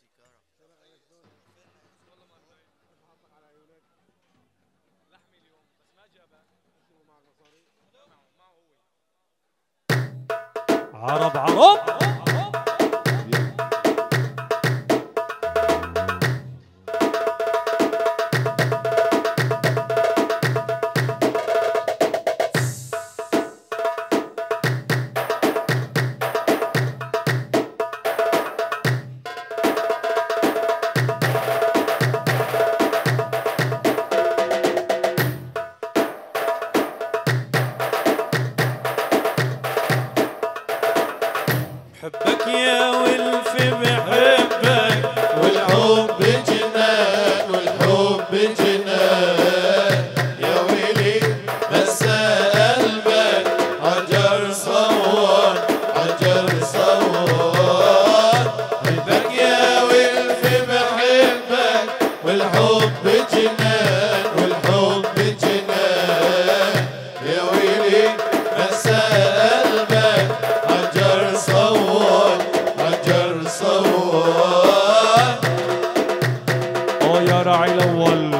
عرب عرب حبك يا ولف بحبك والحب جنان والحب جنان يا ويلي بس قلبك عجر صوان عجر صوان حبك يا ولف بحبك والحب جنان والحب جنان يا ويلي بس قلبك عجر صوان عجر صوان. يا راعي الاول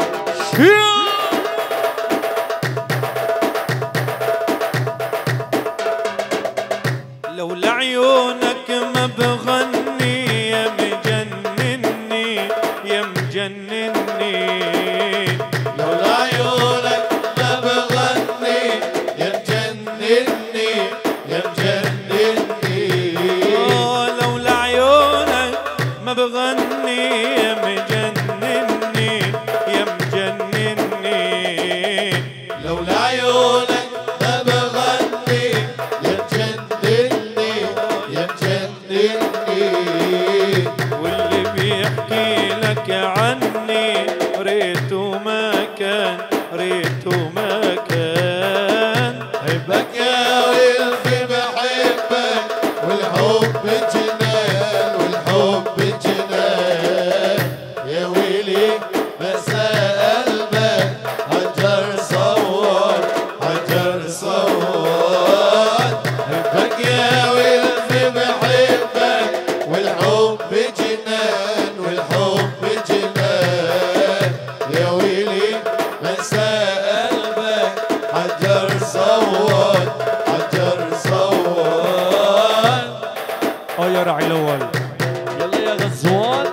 لولا عيونك ما بغني يا مجنني يا مجنني لولا عيونك ما بغني يا مجنني يا مجنني لولا عيونك ما بغني يا مجنني يا مجنني لولا عيونك ما بغني يا مجنني يا مجنني واللي بيحكي لك عني ريته ما كان ريته ما كان حبك يا ولفي بحبك والحب جنان والحب جنان يا ويلي بس قلبك حجر صوان حجر صوان حبك يا ولفي بحبك والحب جنان والحب جنان يا ويلي بس قلبك حجر صوان حجر صوان. يا راعي الاول يلا يا غزوان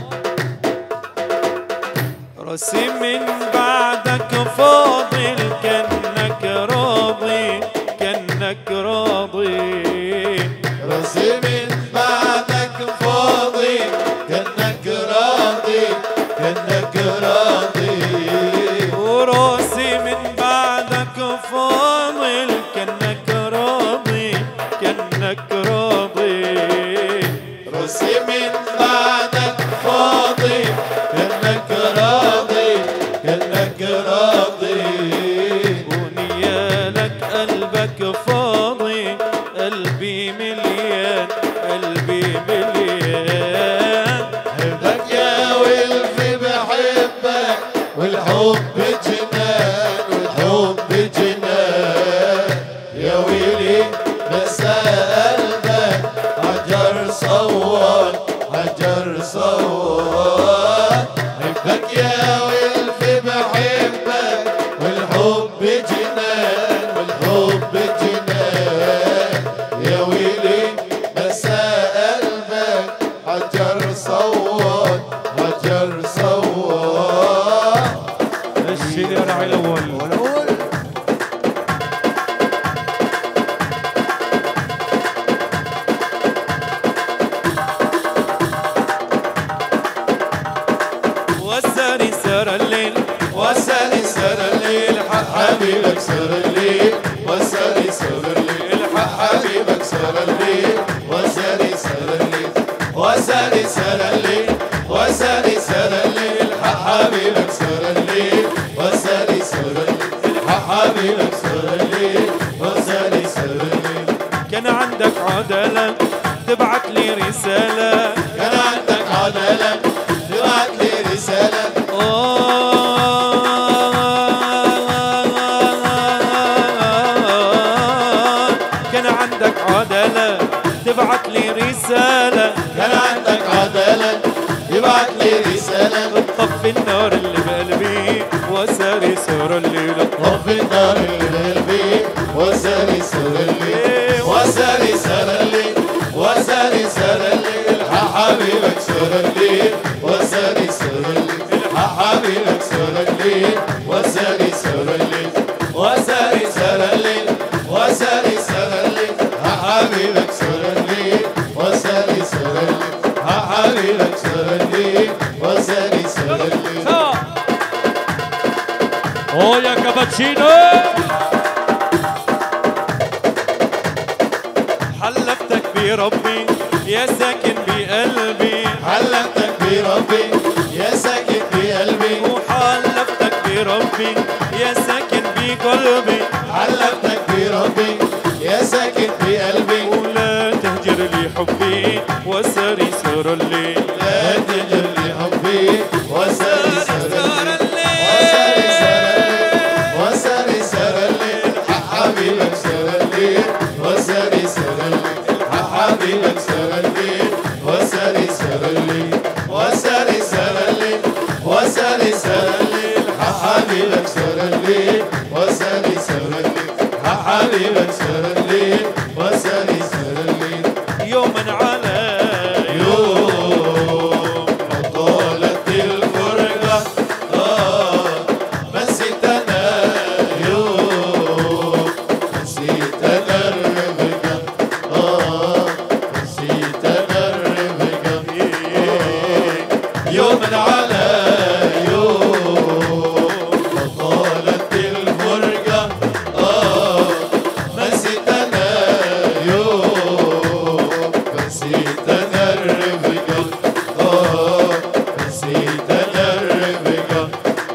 راسي من بعدك فاضل كأنك راضي كأنك راضي راسي من بعدك فاضي كأنك راضي كأنك راضي وراسي من بعدك فاضل كأنك راضي كأنك راضي راسي من بعدك فاضي كأنك راضي كأنك راضي ونيالك قلبك فاضي قلبي مليان قلبي مليان حبك يا ولفي بحبك والحب جنان والحب جنان يا ويلي بس قلبك حجر صوان حجر صوان حبك يا ولفي بحبك والحب جنان والحب جنان يا ويلي بس قلبك حجر صوان حجر صوان. الشيل يا راعي الاول وساني سار الليل وساني سر الليل حق حبيبك سر الليل وساني سر الليل حق حبيبك سر الليل وساني سر الليل وساني سر الليل وساني سر الليل حق حبيبك سر الليل وساني سر الليل حق حبيبك سر الليل وساني سر الليل. كان عندك عدالة تبعت لي رسالة كان عندك عدالة تبعت لي رسالة كان عندك عدالة تبعت لي رسالة كان عندك عدالة تبعت لي رسالة طفي النار اللي بقلبي وساري سهر الليل. طفي النار اللي بقلبي وساري سهر الليل وساري سهر الليل وساري سهر الليل حبيبك سهر الليل وساري سهر الليل حبيبك سهر الليل وساري سهر الليل وساري سهر الليل وساري سهر الليل حبيبك سهر الليل وساري سهر الليل حبيبك سهر الليل وساري سهر الليل. اوه يا كابتشينو حلفتك بربي يا ساكن بقلبي حلفتك بربي يا ساكن بقلبي وحلفتك بربي يا ساكن بقلبي حلفتك بربي يا ساكن بقلبي ولا تهجر لي حبي وساري سهر الليل. لا تهجر لي حبي وساري سهر الليل وساري سهر الليل حبيبك سهر الليل وساري سهر الليل حبيبك سهر الليل وساري سهر الليل وساري سهر الليل وساري سهر الليل حبيبك سهر الليل وساري سهر الليل حبيبك سهر الليل وساري سهر الليل. يوما على يوم طالت الفرقة نسيت أنا يوم نسيت أنا الرفقة نسيت أنا الرفقة يوما على يوم طالت الفرقة نسيت أنا يوم نسيت أنا الرفقة نسيت أنا الرفقة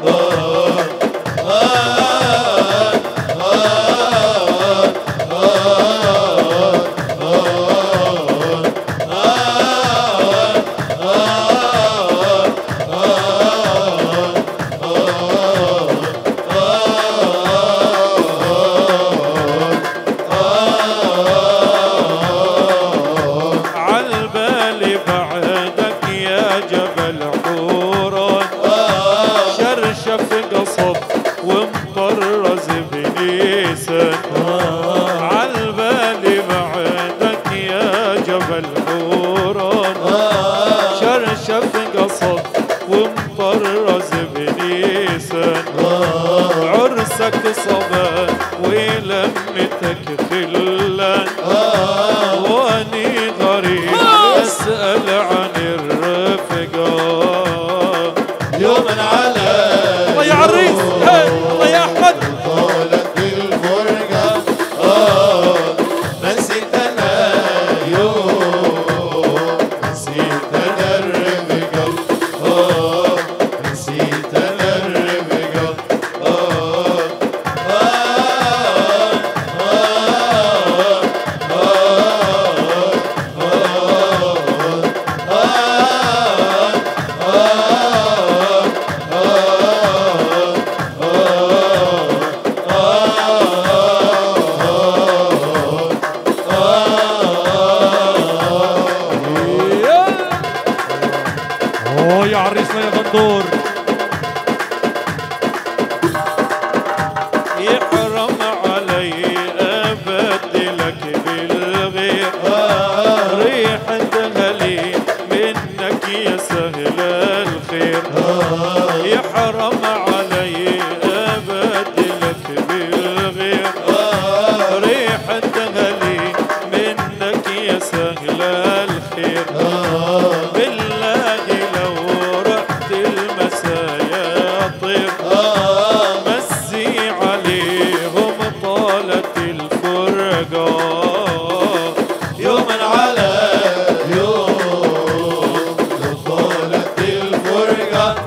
عالبالي بعدك يا جبل حوران شرشف قصب ومطرز بنيسان عالبالي بعدك يا جبل حوران شرشف قصب ومطرز بنيسان عرسك صبا ولمتك خلان واني غريب اسأل عن الرفقة يوما على الله يا عريس الله يا احمد طالت الفرقة نسيت أنا يوم نسيت أنا الرفقة نسيت أنا الرفقة اوه يا عريسنا يا غندور يحرم علي ابدلك بالغير ريحة غلي منك يا سهل الخير يحرم علي ابدلك بالغير ريحة غلي منك يا سهل الخير بالله لو رحت المسايا طير مسي عليهم طالت الفرقة يوما على يوم طالت الفرقة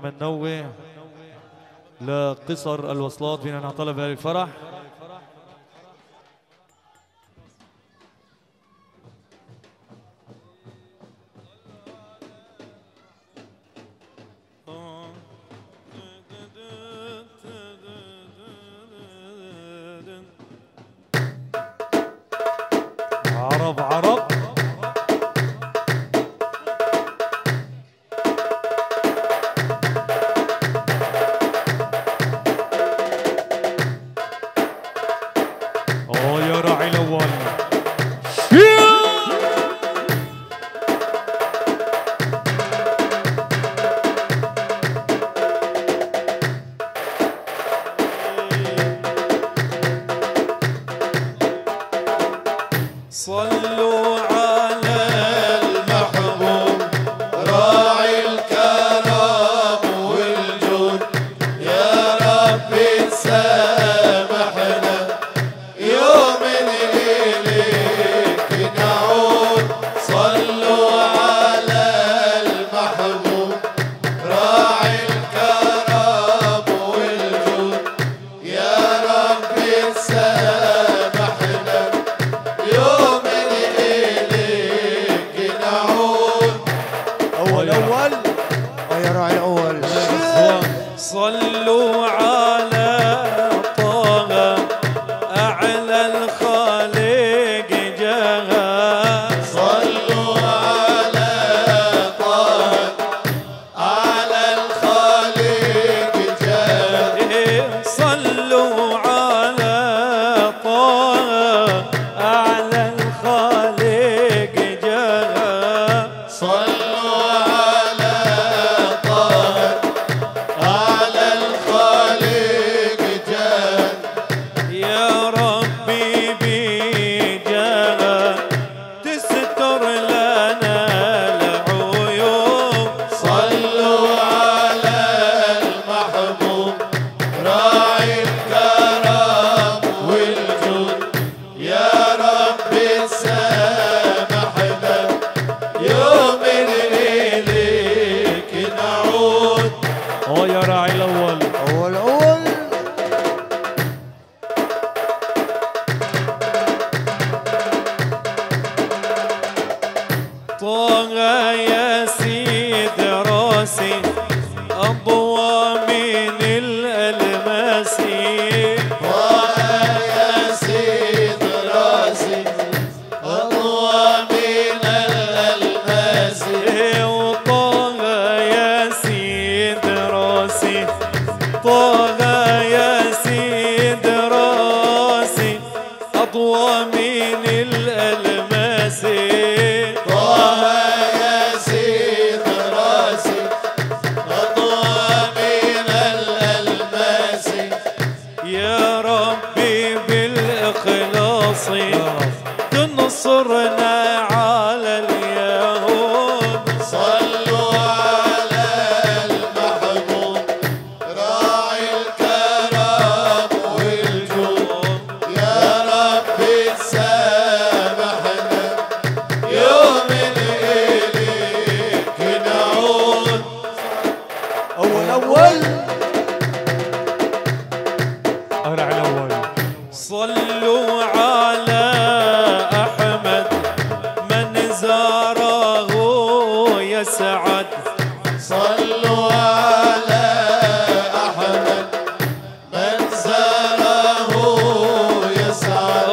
ننوه لقصر الوصلات فينا نعطلب بهذا الفرح. عرب عرب يا راعي الأول صلوا على المحبوب راعي الكرم والجود يا رب تسامحنا يوم إليك نعود. صلوا على المحبوب راعي الكرم والجود يا رب تسامحنا يوم إليك نعود. أول يا راعي الأول. صلوا على طه أعلى الخالق جاها. صلوا على طه أعلى الخالق جاها. صلوا على طه أعلى الخالق جاها. صلوا على طه أعلى الخالق جاها. يا ربي بجاها تستر لنا العيوب. صلوا على المحبوب راعي الكرم والجود يا رب تسامحنا يوم إليك نعود. يا راعي الأول أول طه يا سيد راسي أضوى من الألماس. طه يا سيد راسي أضوى من الألماس. وطه يا سيد راسي طه يا سيد راسي أضوى من الألماس. طه يا سيد راسي أضوى من الألماس. يا ربي بالإخلاص تنصرنا على اليهود. صلوا على المحبوب راعي الكرم والجود يا رب تسامحنا يوم إليك نعود. أول راعي الأول. صلوا على أحمد من زاره يسعد. صلوا على أحمد من زاره يسعد.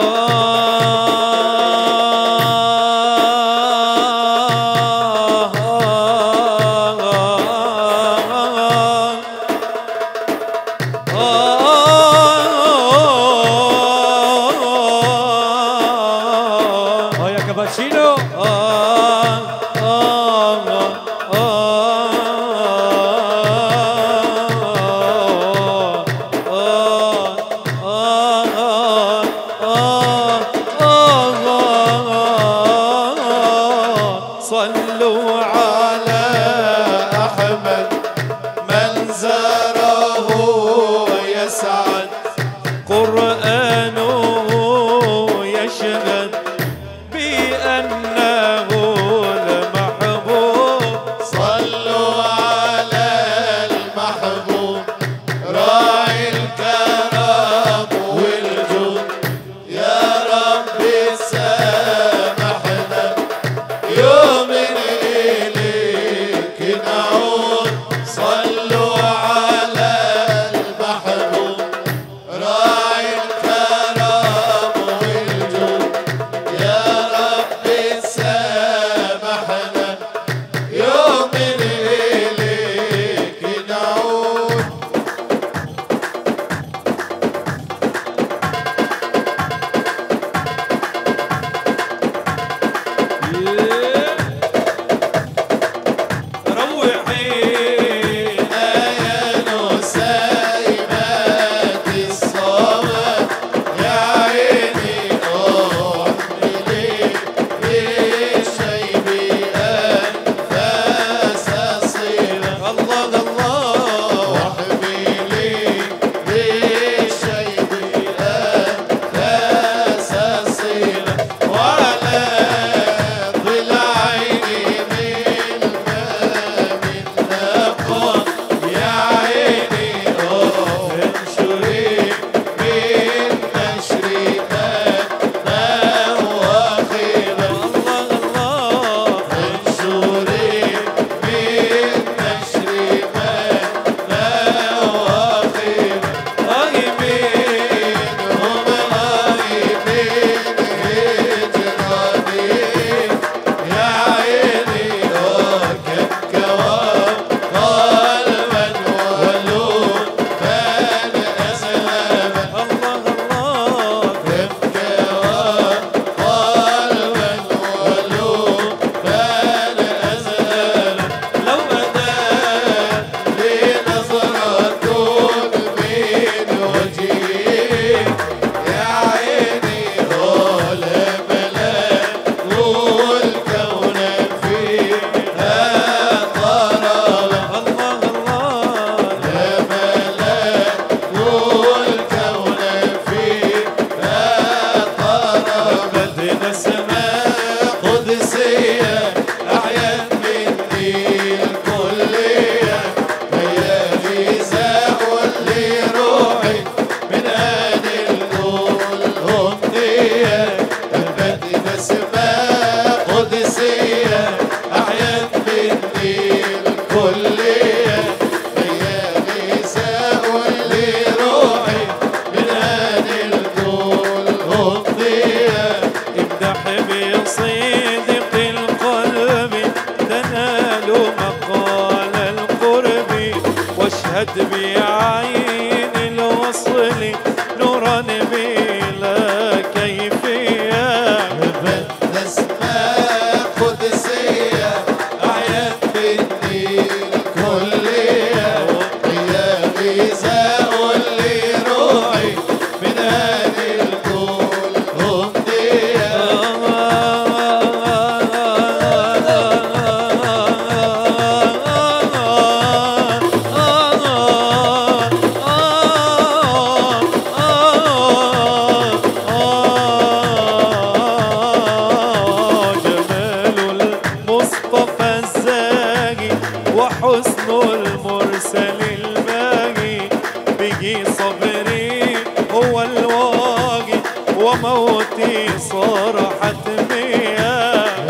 وموتي صار حتمية.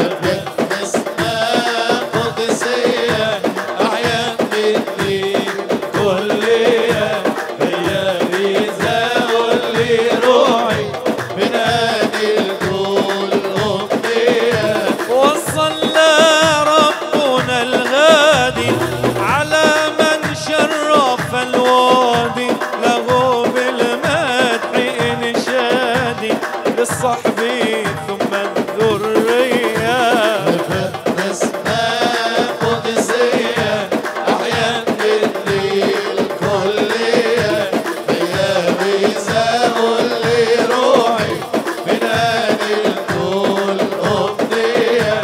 اسماء قدسية أحياء الدين كلية، هي رزاق اللي روحي من هذه الكل أمنية. وصلى ربنا الغادي على من شرف الوادي، له بالمدح إنشادي للصحب ثم الذرية. اسماء قدسية أحياء الدين كلية، هي رزاق اللي روحي من هذه الكل أمنية.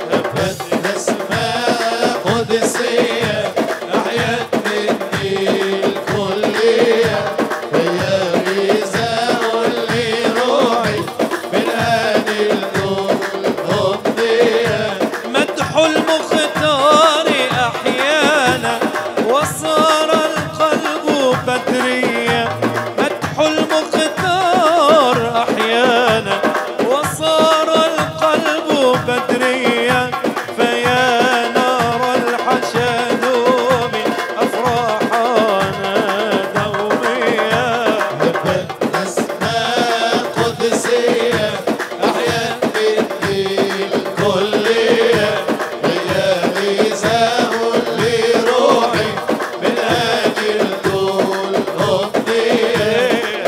اسماء قدسية أحياء الدين كلية، هي رزاق اللي روحي من هذه الكل أمنية. مدح المختار أحيانا وصار القلب بدريا، مدح المختار أحيانا وصار القلب بدريا، فيا نار الحشا دومي أفراحنا دوميا. اسماء قدسية أحياء الدين كلية، هي رزاق اللي روحي من هذه الكل أمنية.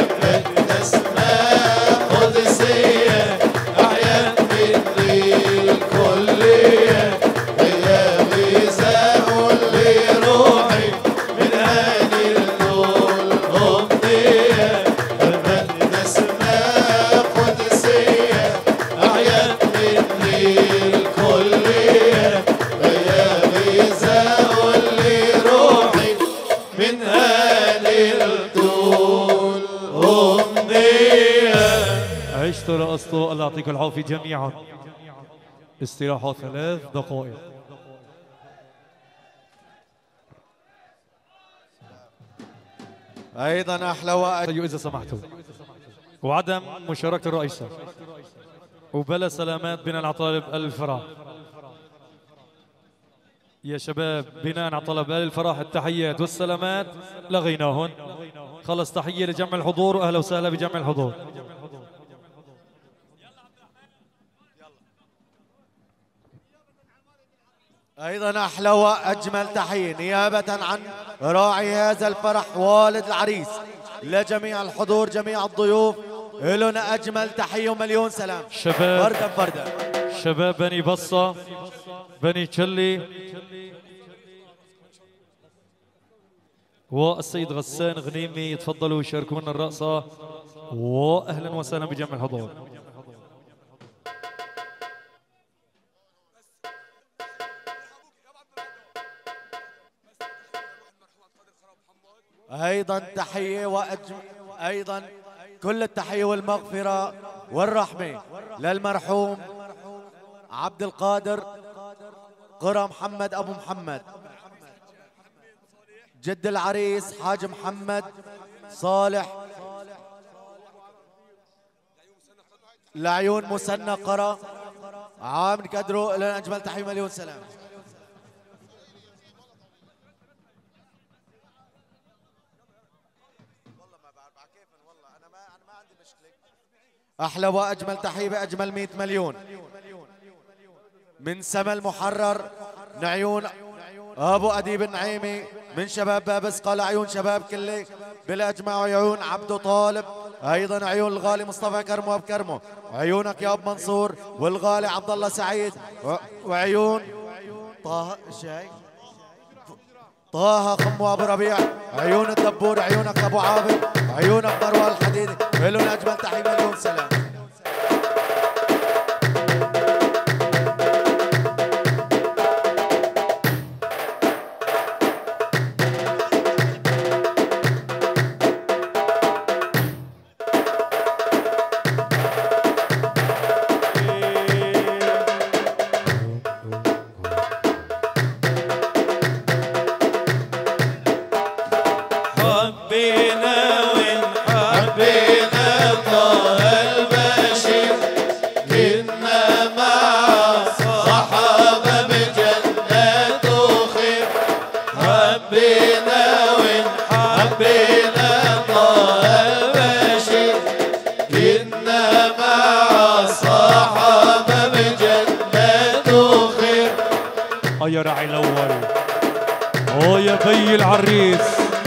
اسماء قدسية أحياء الدين كلية، هي رزاق اللي روحي من هذه الكل أمنية. اسماء قدسية أحياء الدين كلية، هي رزاق اللي روحي من هذه الكل أمنية. عشتوا رقصتوا، الله يعطيكم العافية جميعا. استراحة 3 دقائق. ايضا احلى وقت. إذا سمحتوا، وعدم مشاركة الرئيسة، وبلا سلامات بناء على طلب الفرح. يا شباب بناء على طلب الفرح التحيات والسلامات لغيناهن. خلص تحية لجمع الحضور وأهلا وسهلا بجمع الحضور. ايضا احلى واجمل تحيه نيابه عن راعي هذا الفرح والد العريس لجميع الحضور جميع الضيوف، لنا اجمل تحيه ومليون سلام. شباب فردا فردا. شباب بني بصة، بني تشلي، والسيد غسان غنيمي يتفضلوا يشاركونا الرقصة، واهلا وسهلا بجمع الحضور. ايضا تحيه ايضا كل التحيه والمغفره والرحمه للمرحوم عبد القادر قرى محمد ابو محمد، جد العريس حاج محمد صالح لعيون مسنى قرى، عام كدرو. لنا اجمل تحيه مليون سلام. احلى واجمل تحيه باجمل 100 مليون من سما المحرر نعيون ابو اديب النعيمي، من شباب باب سقال عيون شباب كله بالاجمع، عيون عبدو طالب، ايضا عيون الغالي مصطفى كرمو اب كرمو، عيونك يا ابو منصور، والغالي عبد الله سعيد، وعيون طه خمو ابو ربيع، عيون الدبور، عيونك ابو عابد، عيونك مروه الحديدي. لنا اجمل تحيه مليون سلام. حبينا وين حبينا طه البلد يا راعي الاول. يا بي العريس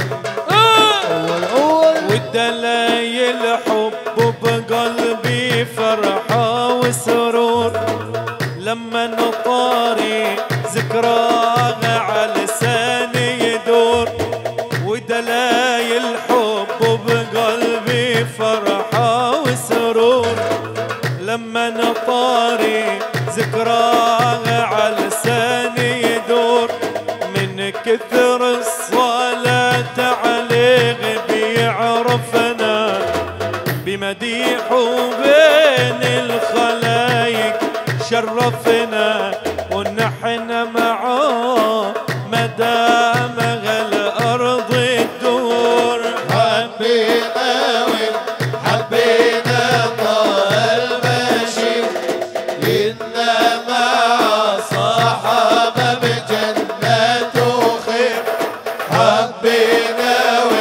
والدلايل حب بقلبي فرحة وسرور لما نطاري ذكراها على لساني يدور. ودلايل حب بقلبي فرحة وسرور لما نطاري ذكراها على لساني يدور. من كثر الصلاة عليه بيعرفنا بمديحه بين الخلايق شرفنا ونحن معاه مدام الأرض الدور. حبينا حبينا طه البشير إنا مع صحابة بجنات وخير. حبينا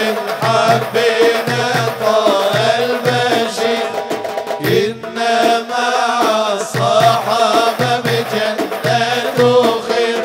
حبينا طه البشير إنا مع صحابة بجنات وخير.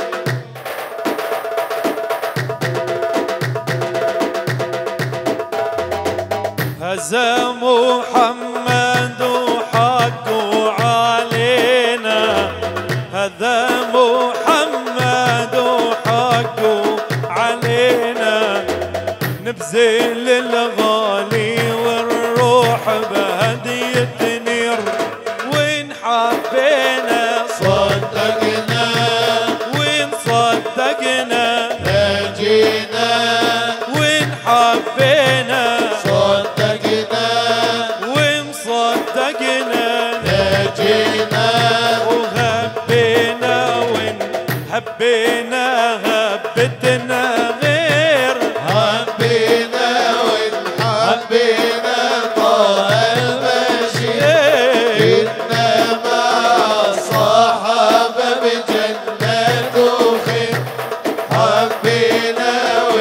هذا محمد حقه علينا. هذا محمد حقه علينا. نبذل الغالي والروح بهدية نير. وين حبينا صدقنا وين صدقنا نجينا. وين حبينا صدقنا وين صدقنا نجينا. وهبينا وين حبينا هبتنا غير. حبينا حبينا طه البشير إنا مع الصحابة بجنات وخير. حبينا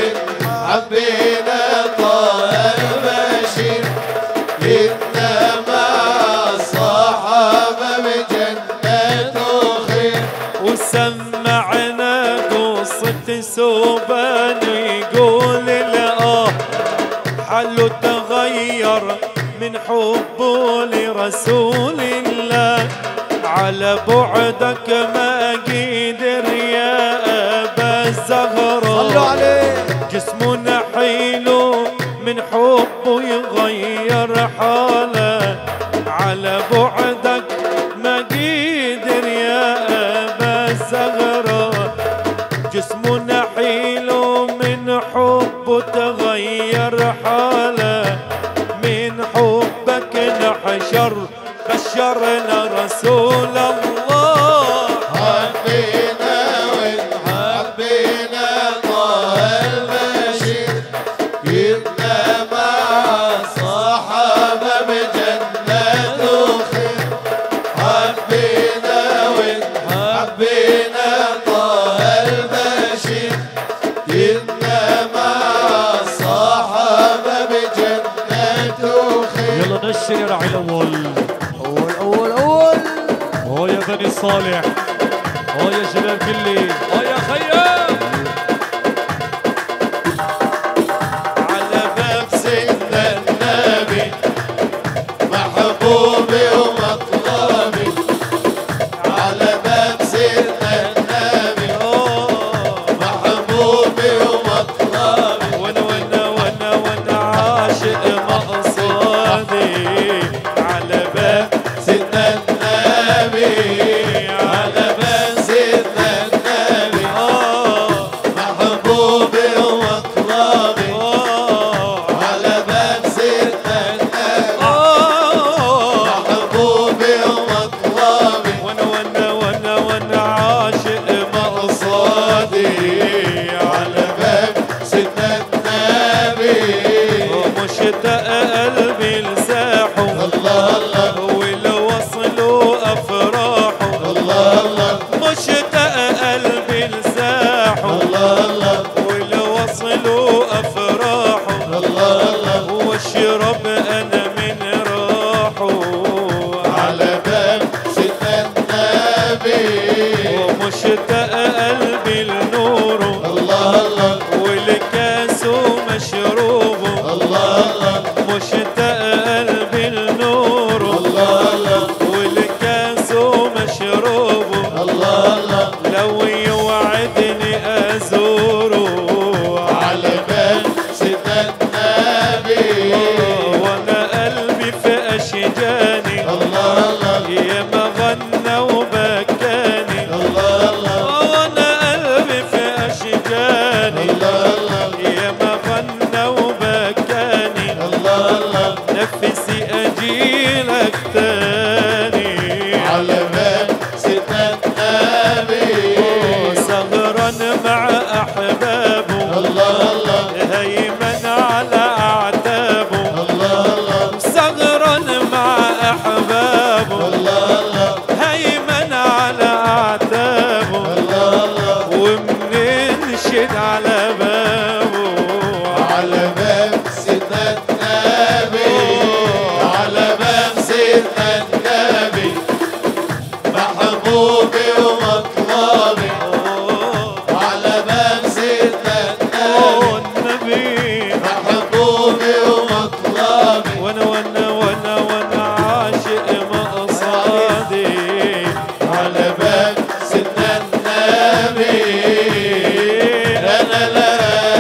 حبينا طه البشير إنا مع الصحابة بجنات وخير. وسمعنا قصة سوبان يقول الآه حاله تغير من حبه لرسول الله. على بعدك ما قدر يا أبا الزهراء. صلوا عليه. جسمه نحيله من حبه يغير حاله. على بعدك ما قدر يا أبا الزهراء. جسمه نحيله من حبه تغير حاله. من حبك نحشر بشرنا رسول الله. حبينا حبينا طه البشير إنا مع الصحابة بجنات وخير. حبينا حبينا طه البشير إنا مع الصحابة بجنات وخير. يلا نشر يا راعي الاول. أول يا بني صالح. يا شباب كلي. يا خيام. على باب سيدنا النبي محبوبي ومطلبي. على باب سيدنا النبي محبوبي ومطلبي. وانا عاشق مقصودي. على باب سيدنا النبي على باب سيدنا النبي محبوبي ومطلبي. على باب سيدنا النبي محبوبي ومطلبي. وانا عاشق مقصودي. على باب سيدنا النبي ومشتاق قلبي لساحه. الله الله ولو وصلوا افراحه. الله الله مشتاق قلبي لساحه. الله الله ولو وصلوا افراحه. الله الله واشرب انا من راحه. على باب سيدنا النبي ومشتاق الله نفسي أجيلك تاني على باب سيدنا النبي سهرا مع أحبابه الله الله هيمن على أعتابه الله الله سهرا مع أحبابه الله الله هيمن على أعتابه الله الله ومننشد على بابه على باب سيدنا النبي على باب سيدنا النبي محبوبي ومطلبي على باب سيدنا النبي محبوبي ومطلبي وانا عاشق مقصادي على باب سيدنا النبي انا لا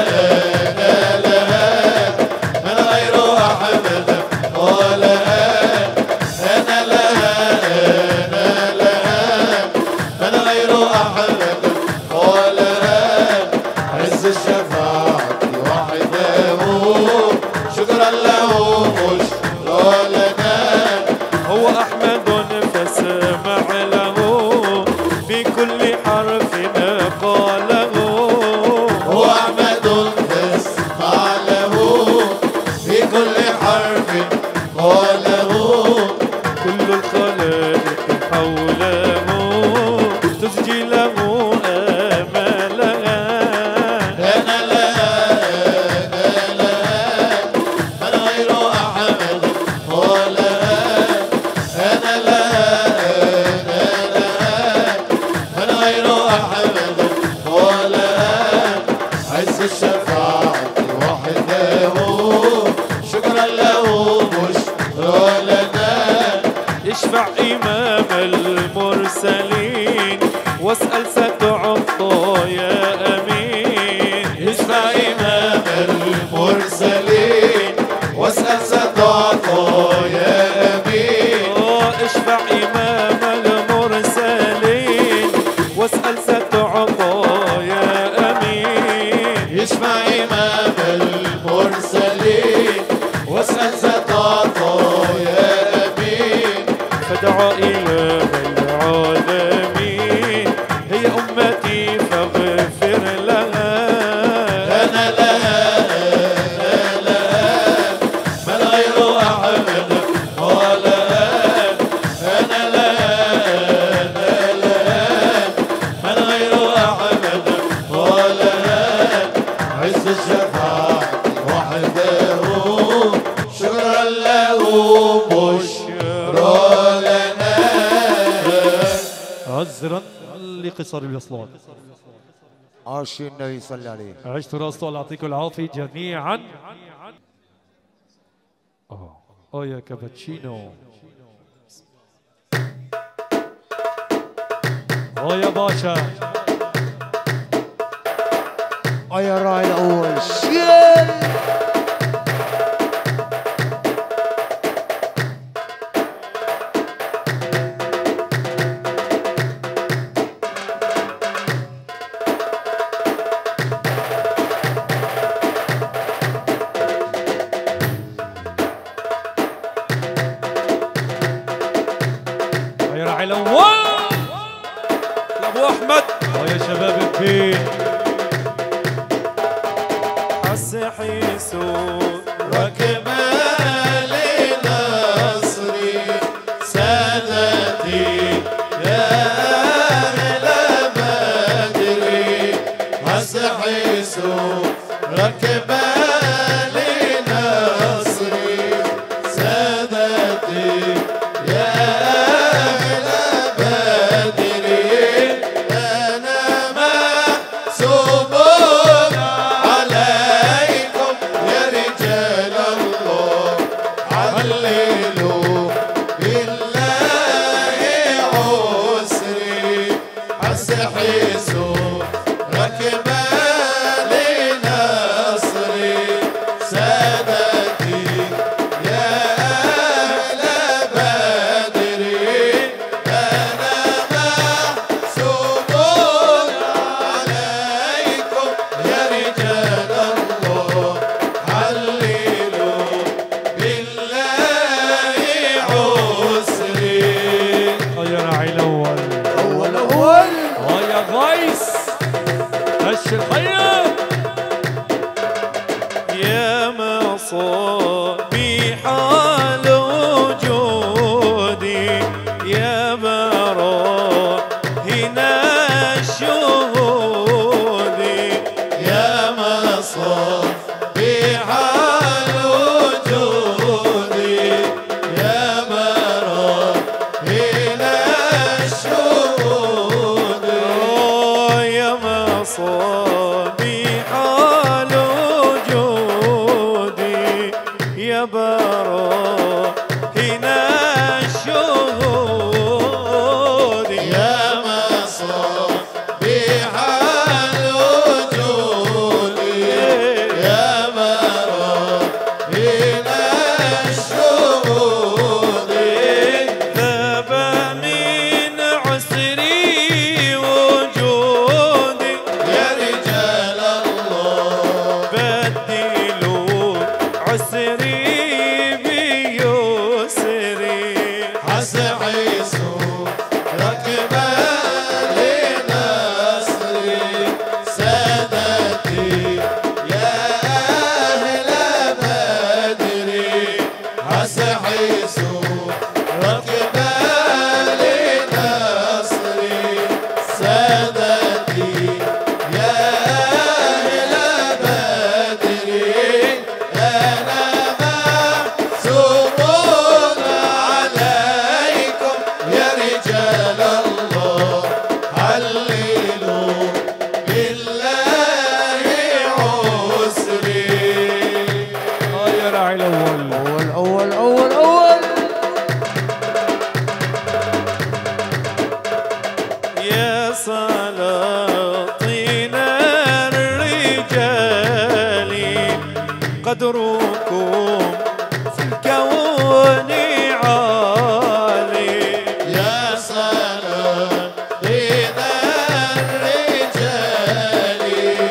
من غير احمد ولا انا لا من غير احمد ولا عز الشفاعة وحده شكرا له مش لنا هو أحمد فاسمع له بكل حرف قاله هو أحمد فاسمع له في كل حرف قاله كل الخلائق حوله تسجي له آمالها أنا لا من غير أحمد ولا أنا لا من غير أحمد ولا عز الشفاعة وحده شكرا له بشرى لنا اشفع إمام المرسلين واسأل ستعطى يا أمين اشفع إمام المرسلين واسأل ستعطى يا أمين اشفع إمام المرسلين واسأل ستعطى يا أمين يشفع إمام المرسلين واسأل ستعطى يا أمين فدعا إله العالمين هي أمتي فاغفر لها أنا لا من غير أحمد ولا أنا لا من غير أحمد ولا عز الشفاعة وحده شكرا له بشرى لنا عذرا لقصر الأصوات. عاشي النبي صلى عليه. عشت راسه، الله يعطيكم العافية جميعا. يا كابتشينو. يا باشا. يا راعي الأول شيل. يا راعي الأول يا أبو أحمد يا شباب الدين. حس حيسود ركبة لنصري سادتي يا أهل بدري حسحسوا ركبة لنصري سادتي يا أهل بدري أنا محسوب عليكم يا رجال الله عللوا بالله عسري حسحسوا ركبة لنصري سادتي يا أهل بدري أنا محسوب عليكم يا رجال الله حللوا بالله بحال وجودي يا براهين الشهود يا مصاب بحال وجودي يا براهين الشهود يا مصابيح الوجود يا براهين الشهود يا مصاب بحال وجودي يا براهين الشهود ذاب من عسري وجودي يا رجال الله بدلوا عسري بيسري حسحيسو ركب لنصري سادتي يا أهل بدري حسحيسو ركب لنصري سادتي يا أهل بدري أنا محسوب عليكم يا رجال الله هللوا بالله عسري يا راعي الاول أول أول أول يا سلاطين الرجال قدركم في الكون عالي يا سلام بين الرجال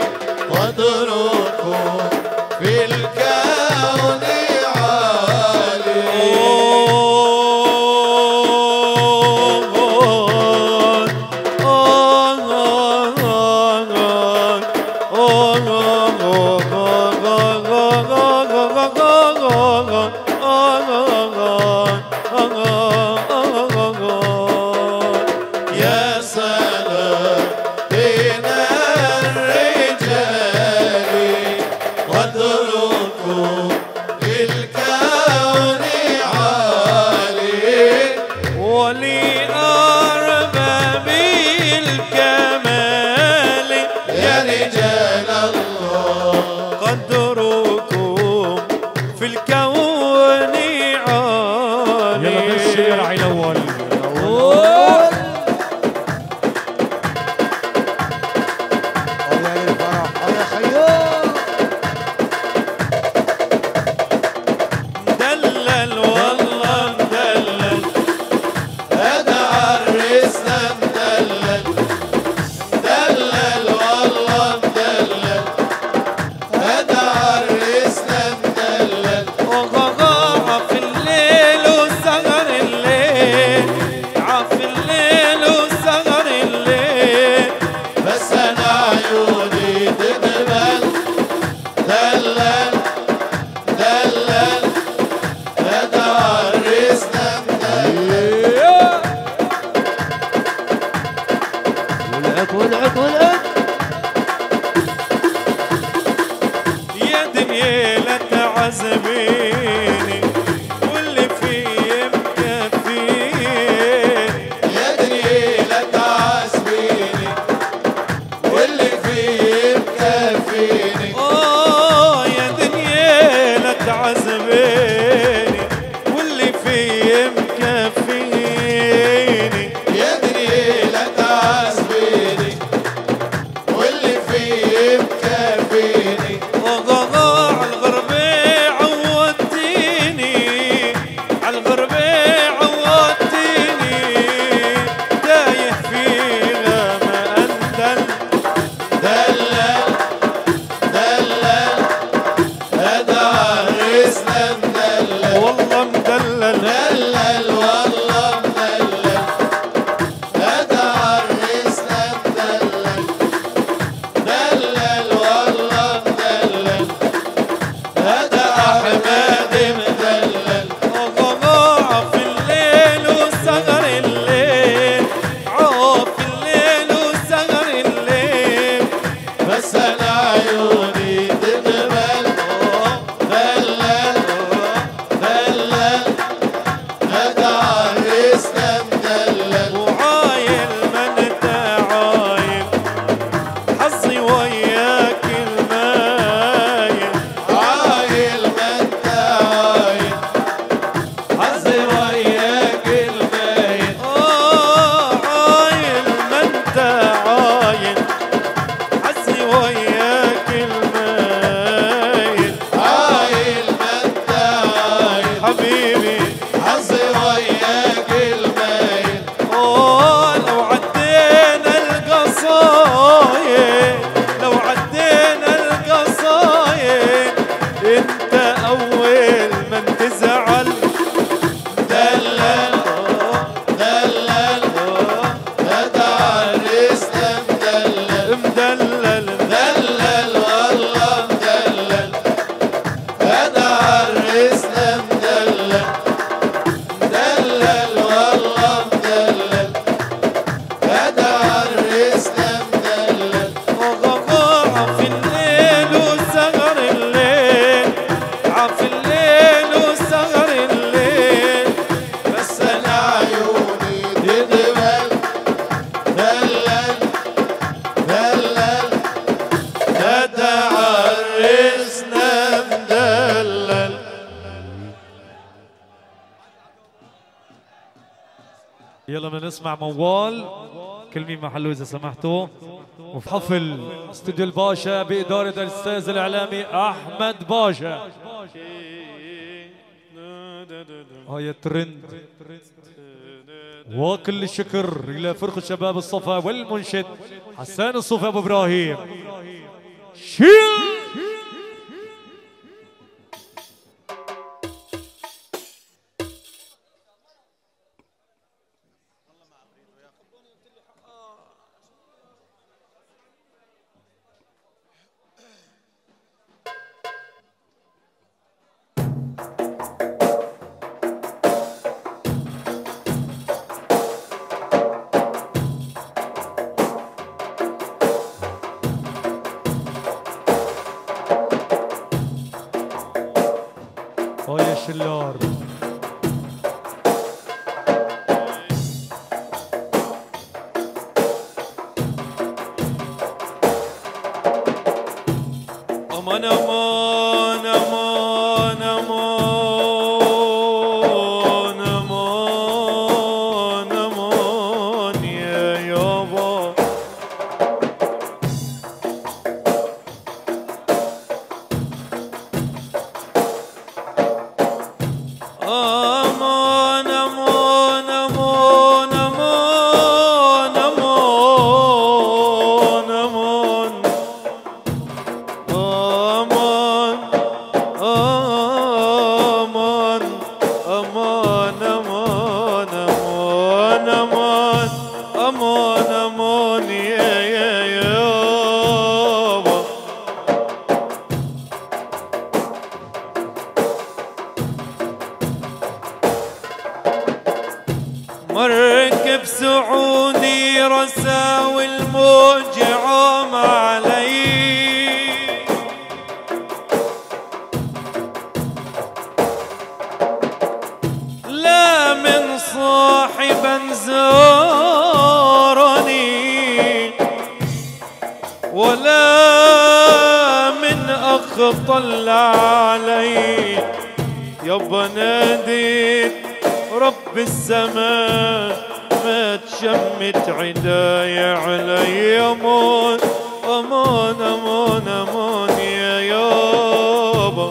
قدركم في الكون عالي يا سلام بين الرجال قدركم بالكون عالي ولأرباب الكمال يا رجال الله قدركم في الكون عالي يلا مشي يا راعي الاول يا الفرح يا خيال مدلل والله مدلل هذا عرسنا مدلل مدلل والله مدلل هذا عرسنا مدلل حبيبي حظي وياك المايل. لو عدينا القصايد لو عدينا القصايد انت اول من تزعل. دلل دلل ده عرسنا مدلل مدلل مدلل والله مدلل ده عرسنا مدلل مدلل والله مدلل ده عرسنا مدلل. عف الليل وسهر الليل عف الليل وسهر الليل بس انا عيوني تدبل دلل دلل ده عرسنا مدلل. يلا بدنا نسمع موال كل مين محله اذا سمحتوا. وفي حفل استوديو الباشا بإدارة الأستاذ الإعلامي أحمد باشا. هاي الترند. وكل الشكر إلى فرقة شباب الصفا والمنشد حسان الصوفي أبو إبراهيم. شيل يا شلار. امان امان امان امان امان امان يا يابا. امان امان امان امان امان امان امان امان امان امان امان امان امان يا يابا. مركب سعودي رساوي الموج عام علي لا من صاحبا زارني ولا من أخ طلع علي. يابا ناديت رب السماء ما تشمت عدايا علي. امان امان امان امان يا يابا.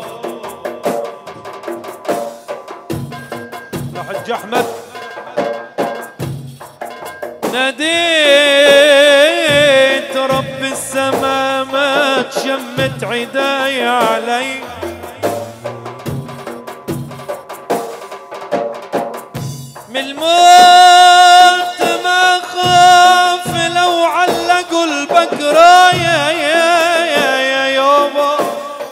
لحج احمد ناديت رب السماء ما تشمت عدايا علي. من الموت ما خاف لو علقوا البقرة يا يابا.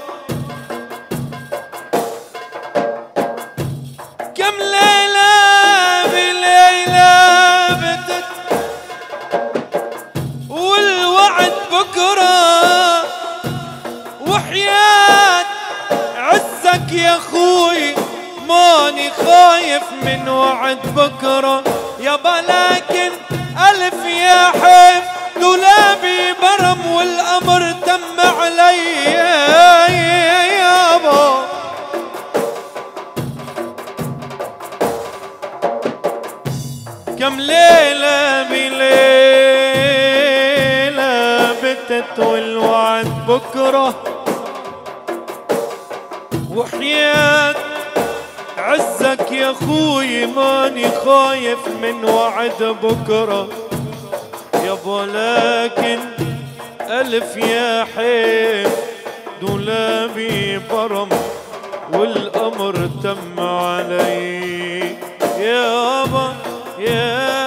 كم ليلة بليلة بتت والوعد بكرة وحياة عزك يا اخوي ماني خايف من وعد بكرة يابا. لكن ألف يا حيف دولابي برم والأمر تم علي يابا. كم ليلة بليلة بتت والوعد بكرة وحياة عز اسمك يا خوي ماني خايف من وعد بكرة يابا، لكن ألف يا حيف دولابي برم والأمر تم علي يابا يابا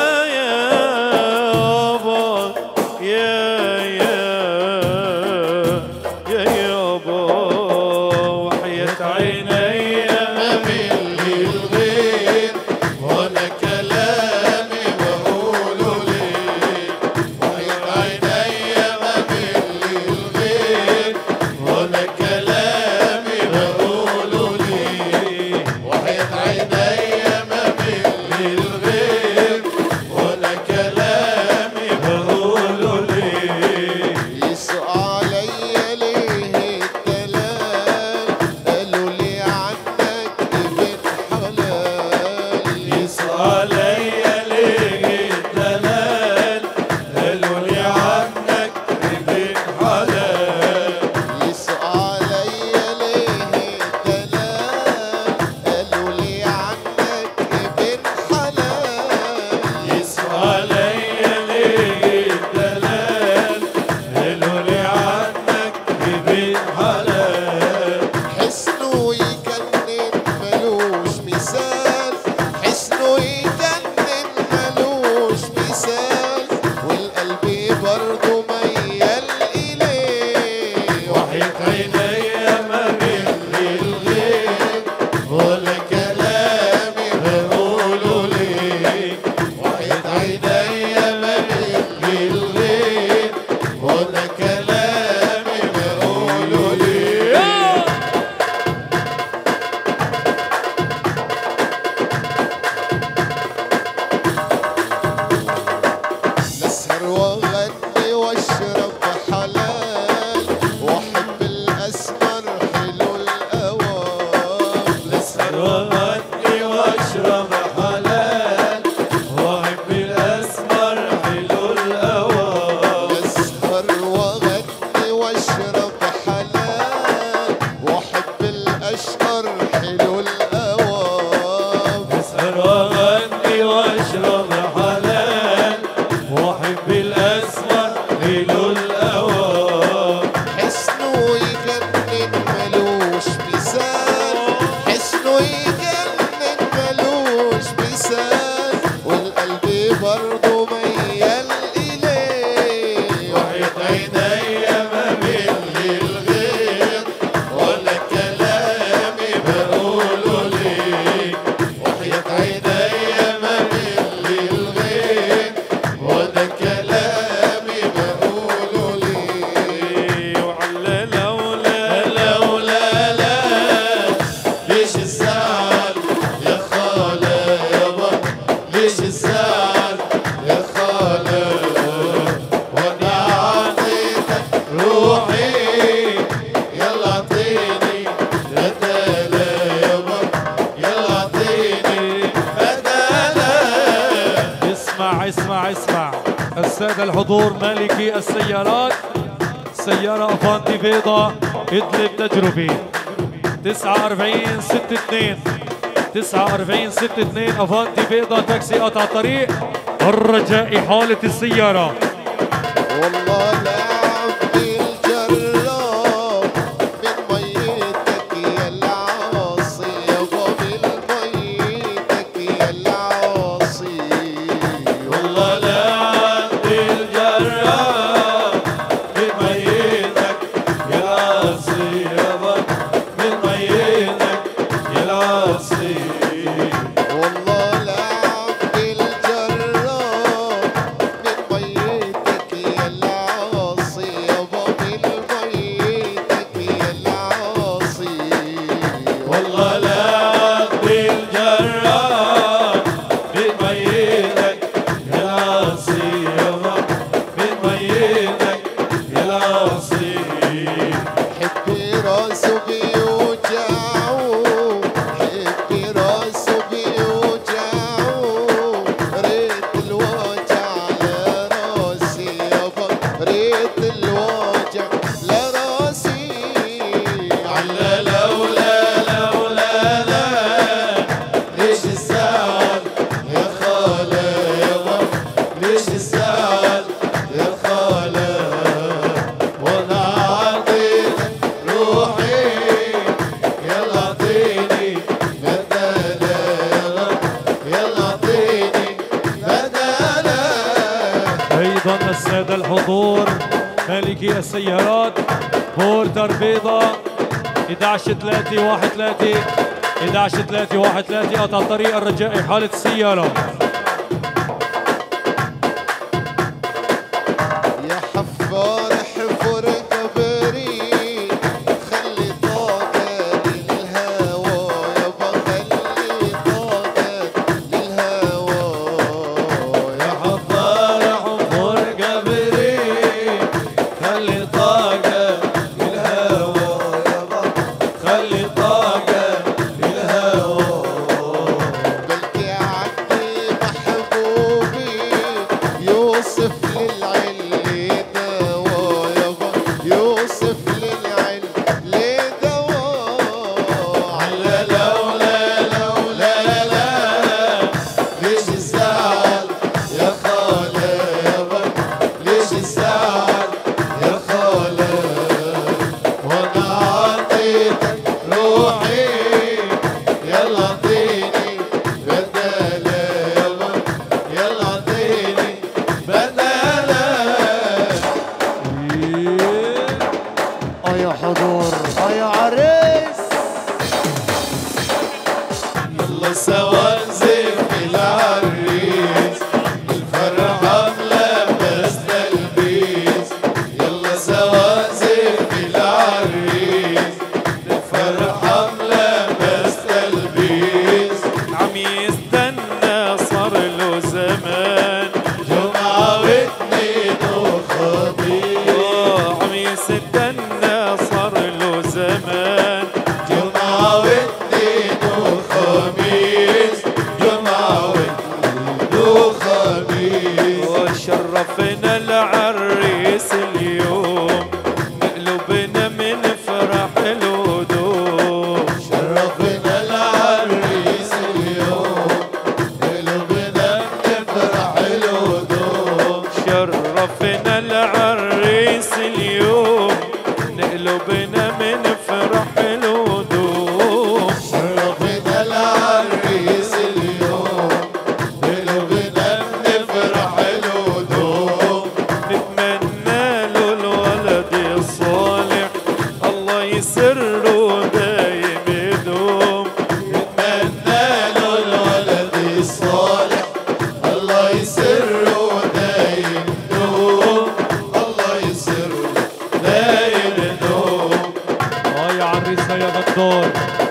يابا، وحياة عيني ما بيلغي الغير ولا كلامي بقوله ليه، وحياة عيني ما بيلغي الغير ولا كلامي بقوله ليه، وحياة عيني ما بيلغي الغير ولا كلامي بقوله ليه. يسوق عليا ليه الدلال، قالوا لي عنك ابن حلال. يسوق عليا ليه الدلال، قالوا لي عنك ابن حلال. يسوق عليا ليه الدلال، قالوا لي عنك ابن حلال. يسوق عليا ليه الدلال، قالوا لي عنك ابن حلال. حسنه يجنن ملوش مثال، حسنه يجنن ملوش مثال، والقلب برضه ميال إليه، وحياة عينيا ما بيلغي الغير ولا كلامي بقوله ليه، وحياة عينيا ما بيلغي الغير ولا كلامي بقوله ليه. نسهر واغني واشرب حلال، واحب الاسمر حلو الاوان. نسهر واغني واشرب حلال، واحب الاسمر حلو الاوان. نسهر واغني واشرب حلال، واحب الاشقر حلو الاوان. نسهر واغني واشرب حلال، واحب الاسمر حلو الاوان. حسنه يجنن ملوش مثال، حسنه يجنن ملوش مثال، والقلب برضه ميال إليه، وحياة عينيا ما بيلغي الغير ولا كلامي بقوله ليه، وحياة عينيا ما بيلغي الغير ولا كلامي بقوله ليه. وعلى لولا لولا لا ليش الزعل يا خالة يابا، ليش الزعل يا خالة، وانا عطيتك روحي يلا اعطيني بدالة يابا، يلا اعطيني بدالة. اسمع السادة الحضور، مالكي السيارات، سيارة أفانتي بيضاء إدلب تجربي 4962 4962 أفانتي بيضاء تاكسي قطع طريق. الرجاء إحالة السيارة. والله لعب الجراب من ميتك يا العاصي يابا، من ميتك يا العاصي. والله لعب الجراب من ميتك يا العاصي يابا، من ميتك يا العاصي. والله لعب الجراب من ميتك يا العاصي. السادة الحضور مالكي السيارات بوردر بيضة 11-3-1-3 11-3-1-3 قطع الطريق الرجائي حالة السيارة. يا حفار حفر كبري خلي طاقة للهوى يابا خلي طاقة للهوى يا حفار حفر كبري خلي طاقة للهوى يابا خلي طاقة للهوى بلكي عدي محبوبي يوسف للعلي دوا يابا يوسف للعلي دوا على لولا لولا لا ليش الزعل يا خالة يابا ليش الزعل يا خالة وانا عطيتك روحي يلا اعطيني بدالة يابا يلا اعطيني بدالة يا حضور يا عريس يلا سوا نزف العريس الفرحة ملبس تلبيس يلا سوا نزف العريس الفرحة ملبس تلبيس عم يستنى صار له زمان جمعة واثنين وخميس عم يستنى صار له زمان جمعة واثنين وخميس جمعة واثنين وخميس وشرفنا العريس اليوم قلوبنا من فرح الهدوم شرفنا العريس اليوم قلوبنا بنفرح الهدوم شرفنا العريس اليوم قلوبنا من فرح الهدوم شرفنا العريس اليوم قلوبنا بنفرح الهدوم نتمنى له الولد الصالح الله يسره دايم يدوم نتمنى له الولد الصالح الله يسره دايم دوم الله يسره دايم دوم يا عريسنا يا غدار.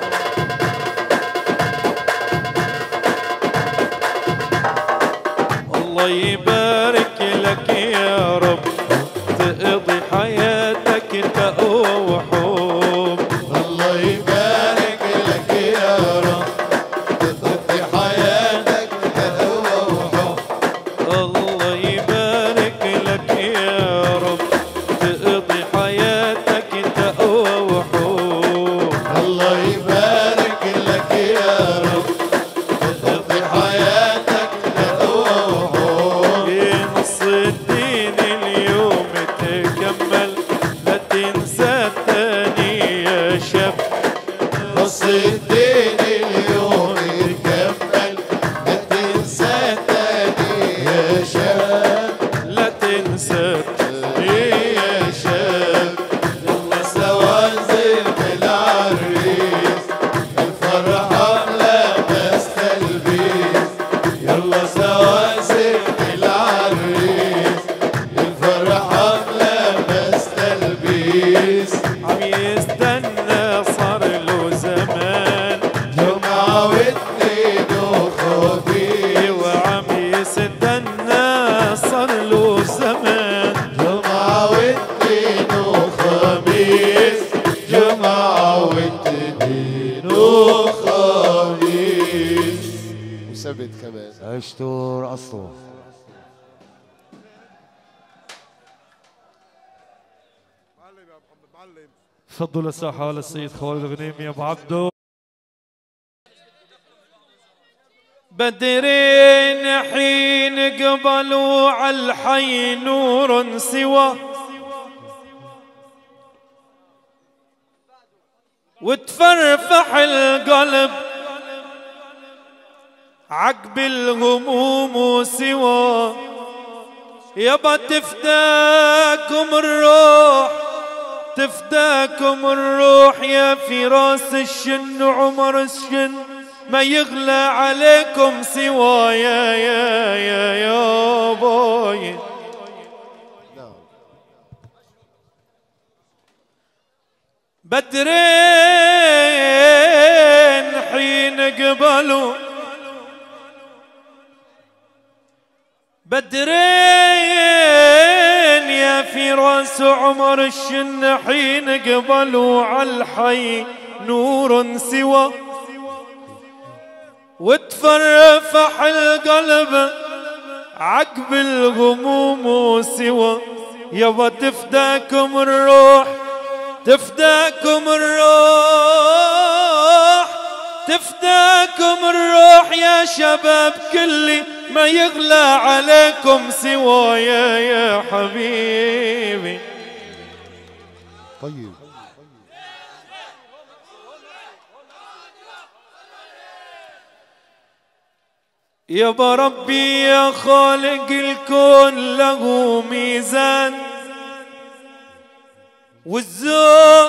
الله يبارك لك يا رب تقضي حياتك تقوى وحب الله يبارك لك يا رب تقضي حياتك تقوى وحب الله يبارك لك يا رب تقضي حياتك تقوى وحب الله يبارك لك يا رب تقضي حياتك تقوى وحب يا نص الدين اليوم تكمل لا تنسى التاني يا شاب نص الدين اليوم يكمل لا تنسى تاني يا شباب لا تنسى التاني يا شاب يلا سوا نزف العريس الفرحة ملبس تلبيس يلا سوا نزف العريس الفرحة ملبس تلبيس عم يستنى صار له زمان جمعة واثنين وخميس وعم يستنى صار له زمان جمعة واثنين وخميس جمعة واثنين وخميس وسبت كمان اشتور اصله تفضلوا للساحة للسيد خالد غنيمي يا ابو عبدو. بدرين حين قبلوا على الحي نور سوى وتفرفح القلب عقب الهموم سوى يابا تفداكم الروح تفداكم الروح يا فراس الشن عمر الشن ما يغلى عليكم سوى يا بوي بدرين حين قبلوا بدرين يا فراس عمر الشن حين قبلوا عالحي نور سوى وتفرفح القلب عقب الغموم سوى يابا تفداكم الروح تفداكم الروح تفداكم الروح يا شباب كلي ما يغلى عليكم سوى يا حبيبي. طيب يابا ربي يا خالق الكون له ميزان والذوق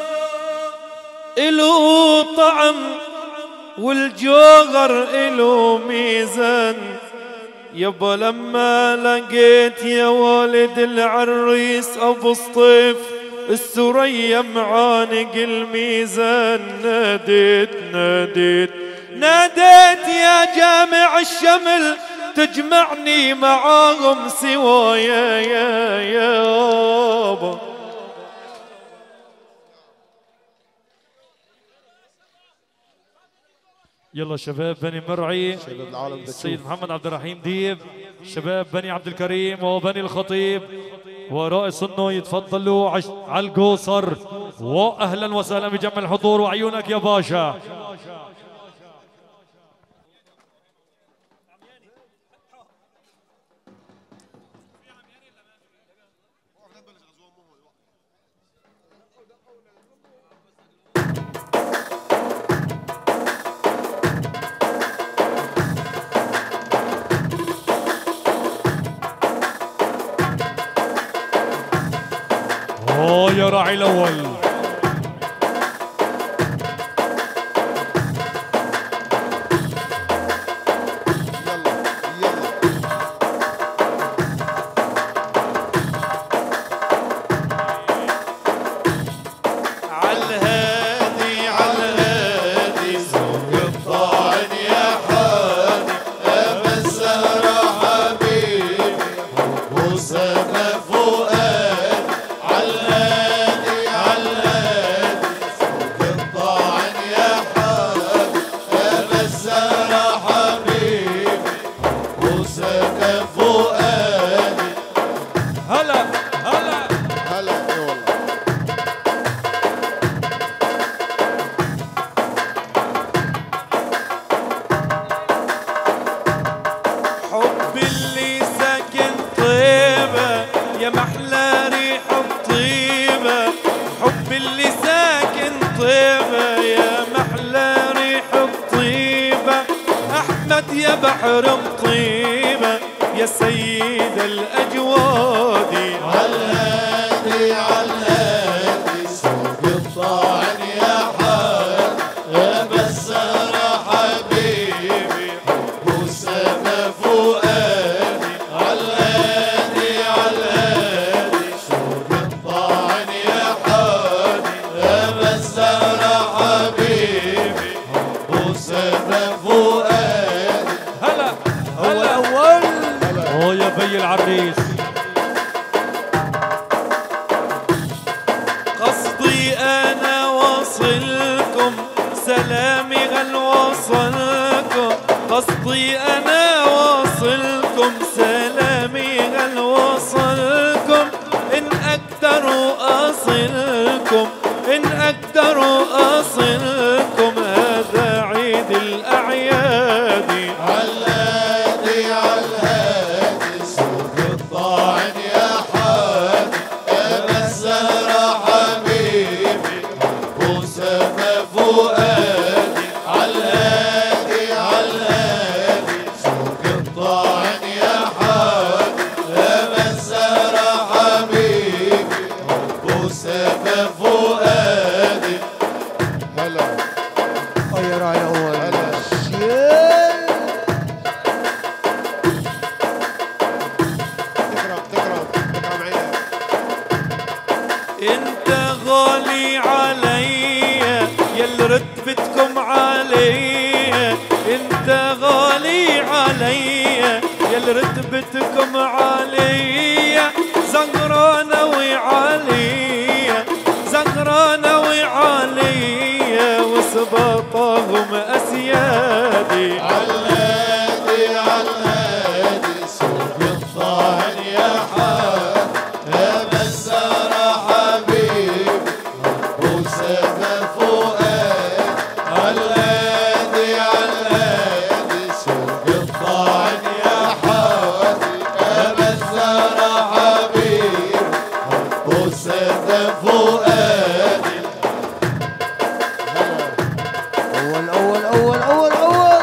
إله طعم والجوهر إله ميزان يابا لما لقيت يا والد العريس أبو سطيف السرية معانق الميزان ناديت يا جامع الشمل تجمعني معاهم سوى يابا. يلا شباب بني مرعي شباب العالم السيد محمد عبد الرحيم ديب شباب بني عبد الكريم وبني الخطيب ورائس النو يتفضلوا على القوصر واهلا وسهلا بجمع الحضور وعيونك يا باشا. يا راعي الأول يا بحر طيبة يا سيد الأجواد عالهادي عالهادي سوق الطاعن يا حال يا بسر حبيبي حب سما فؤادي عالهادي عالهادي سوق الطاعن يا حال يا بسر حبيبي حب سما فؤادي. يا بي العريس قصدي أنا وصلكم سلامي هل وصلكم قصدي أنا وصلكم سلامي هل وصلكم إن أقدر أصلكم إن أقدر أصلكم هذا عيد الأعياد عالهادي عالهادي سوق الطاعن يا حادي يا بسر حبيبي حب سما فؤادي عالهادي عالهادي سوق غالي علي يل رتبتكم عالية زغرانة وعالية زغرانة وعالية وسبطهم أسيادي عالهادي عالهادي سوق الطاعن يا حاد يا بسار حبيب وسما فؤاد عالهادي عالهادي سوق الطاعن يا حاد يا بسار حبيب وسما فؤاد أول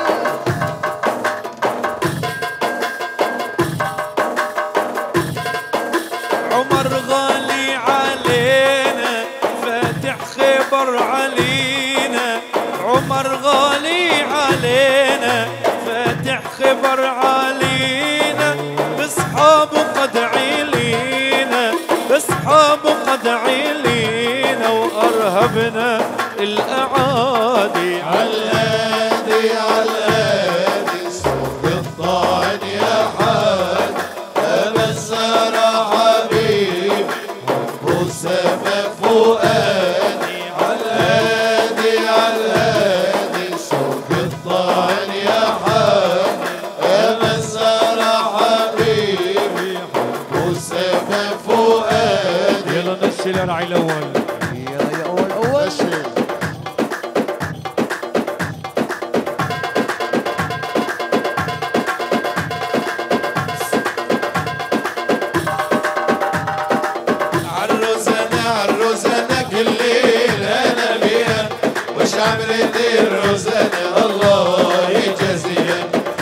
عمر غالي علينا فاتح خبر علينا عمر غالي علينا فاتح خبر علينا بصحابه قد عيلينا بصحابه قد عيلينا وأرهبنا الأعادي عالهادي عالهادي سوق الطاعن يا حاد يا بسار حبيب وسما فؤادي عالهادي عالهادي سوق الطاعن يا حاد يا بسار حبيب وسما فؤادي يلا نشي الرعي الاول. يا أول عالروزانة كل ليل أنا بيها وش عملت الروزانة الله يجازيها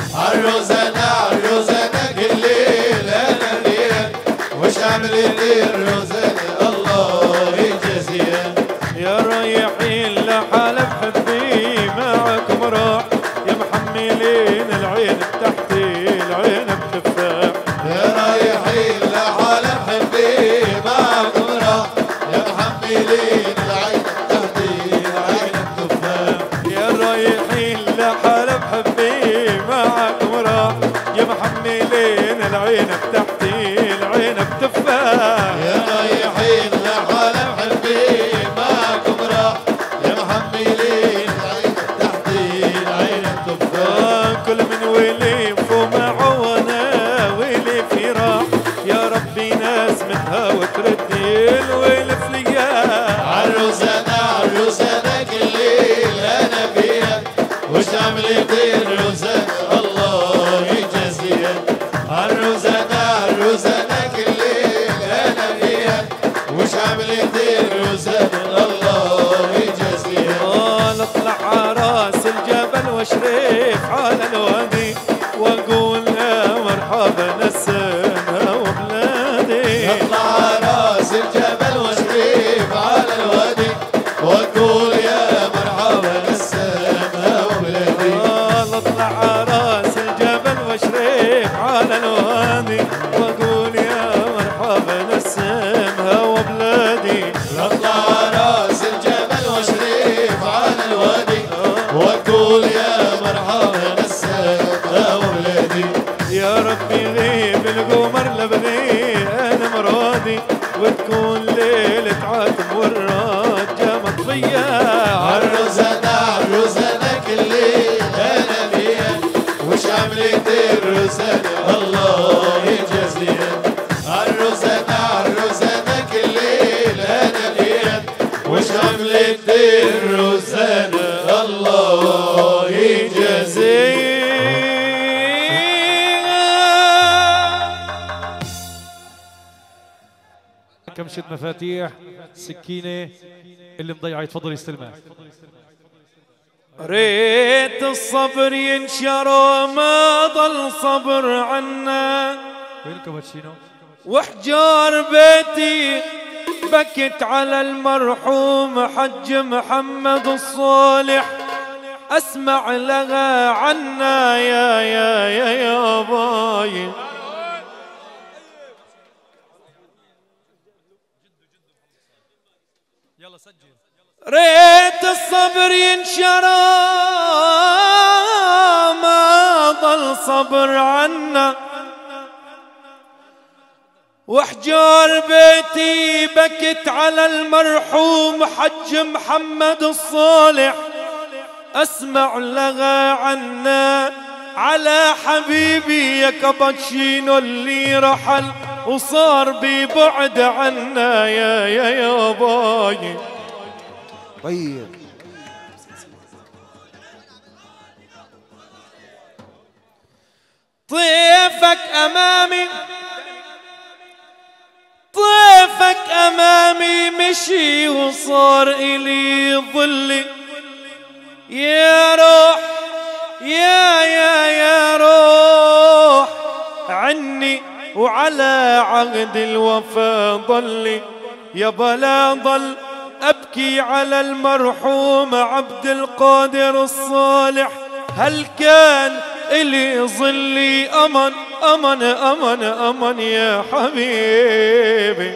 عالروزانة كل ليل أنا بيها وش عملت الروزانة الله يجازيها يا رايحين لحالة بحبي معكم راح يا محملين العين تحتي العين بتفاح يا رايحين لحالة حبي معكم راح يا محملين العين تحتي العين التفاح يا رايحين لحالة بحبي معكم راح يا محملين العين تحتي العين بتفاح يا رايحين لحالة حبي معكم راح يا محملين العين تحتي العين التفاح كل من ولي فمعه وانا ولي في راح يا ربي ناس متها وتردي الويل فليا عالروزانة كل ليل أنا فيها وش عملت الروزانة الله يجازيها عالروزانة كل ليل أنا فيها وش عملت الروزانة الله يجازيها نطلع عراس الجبل واشرف على الوادي واقول يا مرحبا نسمها وبلادي نطلع راس الجبل واشرف على الوادي واقول يا مرحبا نسمها وبلادي نطلع راس الجبل واشرف على الوادي واقول يا مرحبا نسمها وبلادي نطلع راس الجبل واشرف على الوادي واقول يا مرحبا نسمها وبلادي يا ربي غيب القمر لبني انا مرادي وتكون ليلة عاتم والراجة مطفية عالروزانة كل ليل انا فيها وش عملت الروزانة الله يجازيها عالروزانة كل ليل انا فيها وش عملت الروزانة الله يجازيها كمشة مفاتيح سكينة اللي مضيعة يتفضل يستلمها. ريت الصبر ينشر ما ضل صبر عنا وين كابتشينو؟ وحجار بيتي بكت على المرحوم حج محمد الصالح اسمع لها عنا يا باي يلا سجل. ريت الصبر ينشر ما صبر عنا، وحجار بيتي بكت على المرحوم حج محمد الصالح، اسمع لغى عنا على حبيبي يا كابتشينو اللي رحل وصار ببعد عنا يا باي. طيب طيفك أمامي، طيفك أمامي مشي وصار إلي ظلي، يا روح يا روح عني وعلى عهد الوفا ضلي، يابا لا ضل أبكي على المرحوم عبد القادر الصالح، هل كان إلي ظلي أمن أمن أمن أمن يا حبيبي.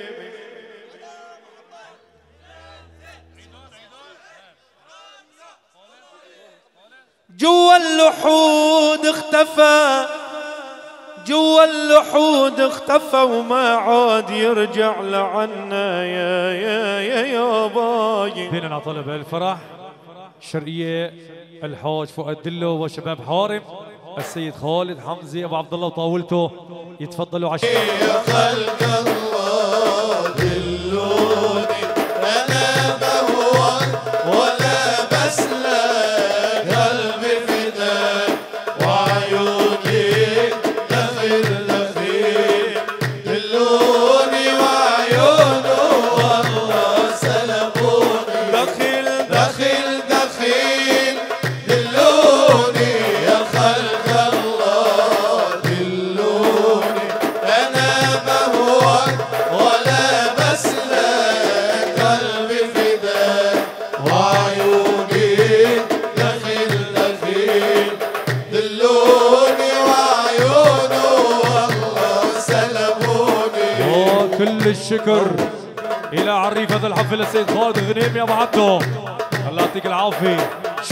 جوا اللحود اختفى، جوا اللحود اختفى وما عاد يرجع لعنا يا باي. فينا طلب الفرح الشرقية الحاج فؤاد دلو وشباب حارم السيد خالد حمزي ابو عبد الله وطاولته يتفضلوا عشان يا خلق الله دلوني انا بهواك ولا بسلك، قلبي فداك وعيوني دخيل دخيل، دلوني وعيونه والله سلموني، دخيل دخيل دخيل دلوني يا خلق الله دلوني انا بهواك ولا بسلك، قلبي فداك وعيوني دخيل دخيل، دلوني وعيونه والله سلموني. وكل الشكر الى عريف هذا الحفل السيد خالد غنيم يا ابو عبده، الله يعطيك العافيه.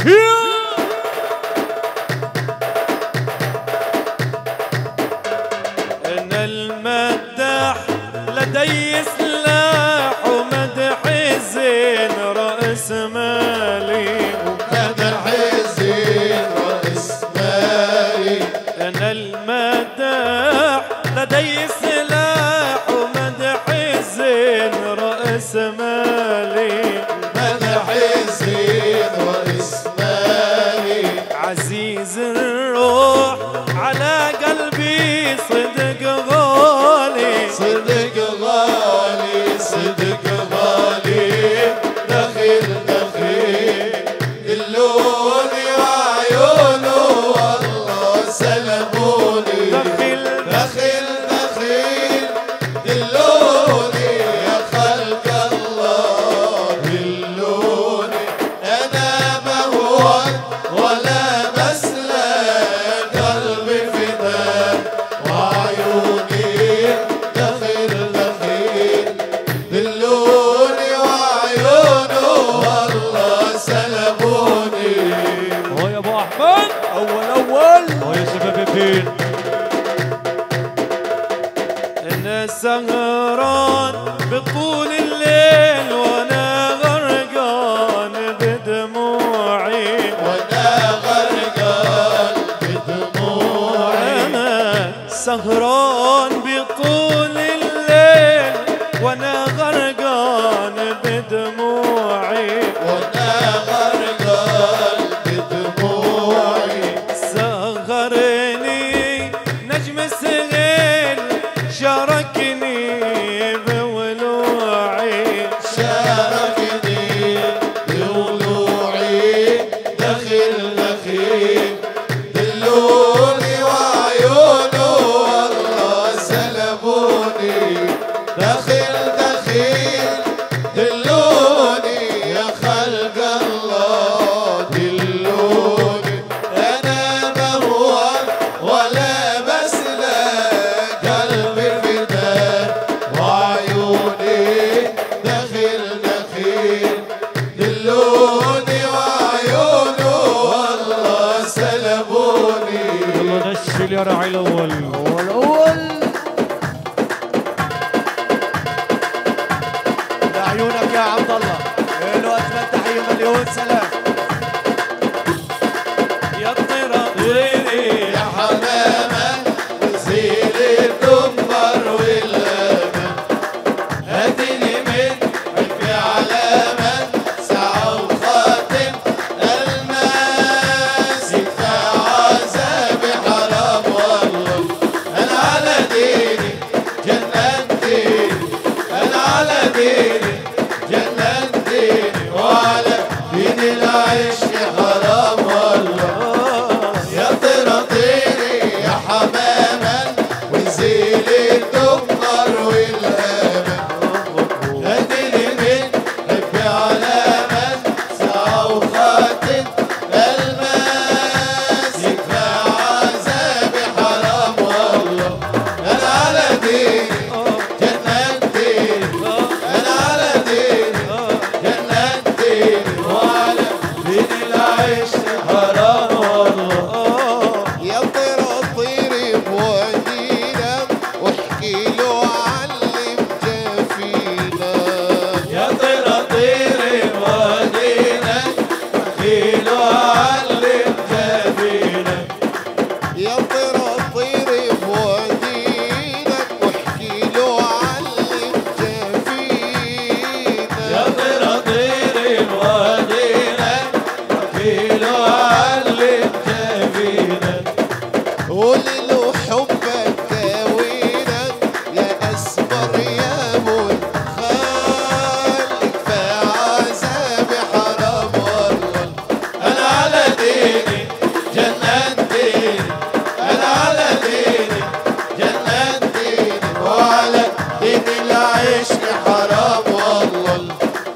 أنا المداح لدي سلاح ومدح الزين رأس مالي، مدح الزين رأس مالي، أنا المداح لدي سلاح ومدح الزين رأس مالي، مدح الزين رأس مالي، عزيز الروح على قلبي صدق غالي، صدق غالي صدق غالي، دخيل دخيل دلوني وعيونه والله سلموني، دخيل دخيل دخيل دلوني يا خلق الله دلوني انا بهواك ولا بسلك، قلبي فداك وعيوني دخيل دخيل، دلوني وعيونه والله سلموني. هو يا ابو احمد اول هو يا شباب الدين. أنا سهران بطول الليل وأنا غرقان بدموعي، وانا غرقان بدموعي، أنا سهران بطول الليل وأنا غرقان بدموعي، وانا غرقان بدموعي، سهرني نجم سهيل شاركني بولوعي، شاركني بولوعي، دخيل دخيل دلوني وعيونه والله سلموني، دخيل دخيل دلوني يا خلق الله دلوني انا بهواك يلا نشل يا راعي الاول. لعيونك يا عبد الله، له اجمل تحيه مليون سلام. يا الطيرة يا حمامة وزيل الدمر والأمل، هاتيني من حبي علامة ساعة وخاتم الماس، يدفع عذابي حرام والله. أنا على ديني جننتيني، أنا على ديني جننتيني، وعلى ديني العشق حرام والله. يا طيرتيني يا حماما وزيل الدمر والأمل، هاتيني من حبي علامة ساعة وخاتم الماس، يدفع عذابي حرام والله. أنا على ديني جننتيني، أنا على ديني جننتيني، وعلى ديني العشق حرام والله. يا طيرة طيري بوادينا واحكي له علم جافينا، يا طيرة طيري بوادينا واحكي له علم جافينا، يا طيرة طيري بوادينا واحكي له علم جافينا، يا طيرة طيري بوادينا واحكي له علم جافينا، قولي له حبك كاوينك يا أسمر يا منخال، كفاية عذابي حرام والله. أنا على ديني جننتيني، أنا على ديني جننتيني، وعلى ديني العشق حرام والله.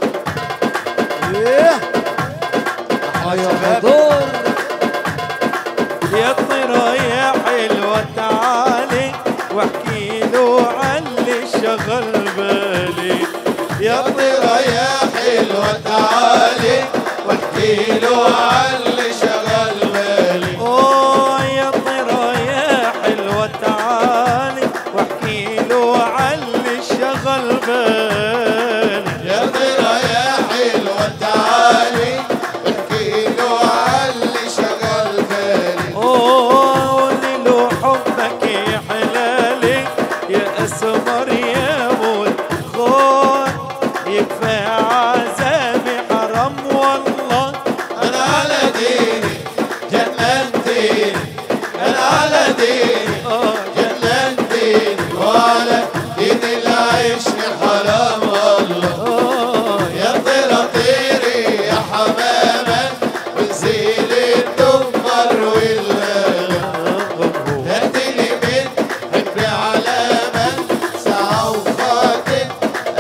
يا الطيرة يا حلوة تعالي واحكي له عاللي شغل بالي. يا طيرة يا حلوة تعالي واحكي له عاللي شغل بالي. اوه يا الطيرة يا حلوة تعالي واحكي له عاللي شغل بالي. يا طيرة يا حلوة تعالي واحكي له عاللي شغل بالي. اوه قولي له حبك يا حلالي يا اسمر يا مدخول، يكفى عذابي حرام والله. أنا على ديني جننتيني، أنا على ديني جننتيني، وعلى ديني العشق حرام والله. يا طيرة طيري يا حمامة وزيل الدمر والأمل، هاتيني من حبي علامة ساعة وخاتم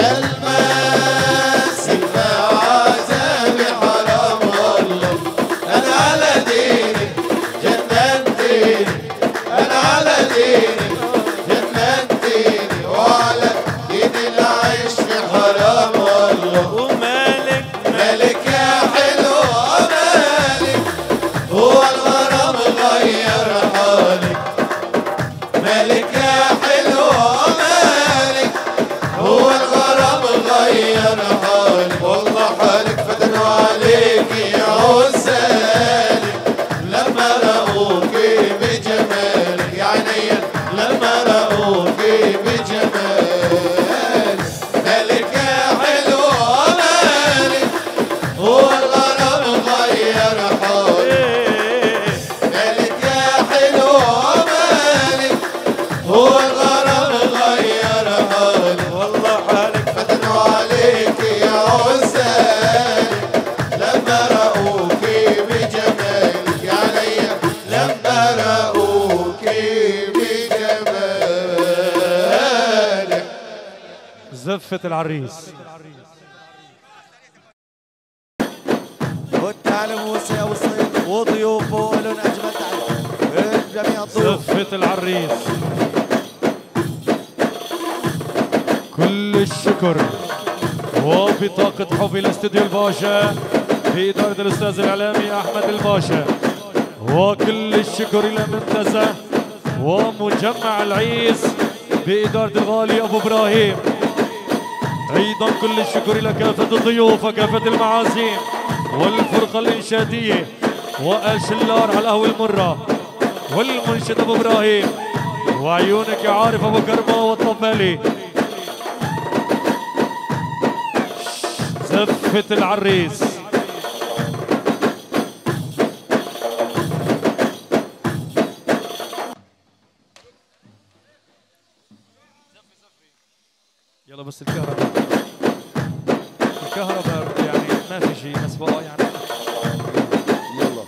الماس، يدفع عذابي حرام والله. أنا على ديني جننتيني، أنا على ديني جننتيني، وعلى ديني العشق حرام والله. ومالك مالك يا حلو مالك، هو الغرام غير حالك. مالك يا حلو مالك، هو الغرام غير حالك. والله حالك فتنوا عليك يا عزالك، لما رأوك بجمالك يا عينيا، لما رأوك بجمالك. مالك يا حلو مالك، هو الغرام غير حالك. مالك يا حلو مالك، هو الغرام غير حالك. والله حالك فتنوا عليك يا عزالك، لما رأوك بجمالك يا عينيا، لما رأوك بجمالك. زفة العريس. والتالي موسى وصيد وضيوفه لهم اجمل تحيه. جميع الضيوف زفة العريس. كل الشكر وبطاقة حب إلى استوديو الباشا بإدارة الأستاذ الإعلامي أحمد الباشا وكل الشكر لمنتزه ومجمع العيس بإدارة الغالي أبو إبراهيم. أيضا كل الشكر لكافة الضيوف وكافة المعازيم والفرقة الإنشادية والشلار على القهوة المرة والمنشد أبو إبراهيم وعيونك يا عارف أبو كرمة والطبالي. زفة العريس يلا بس الكهرباء يعني ما في شيء بس بقى يعني يلا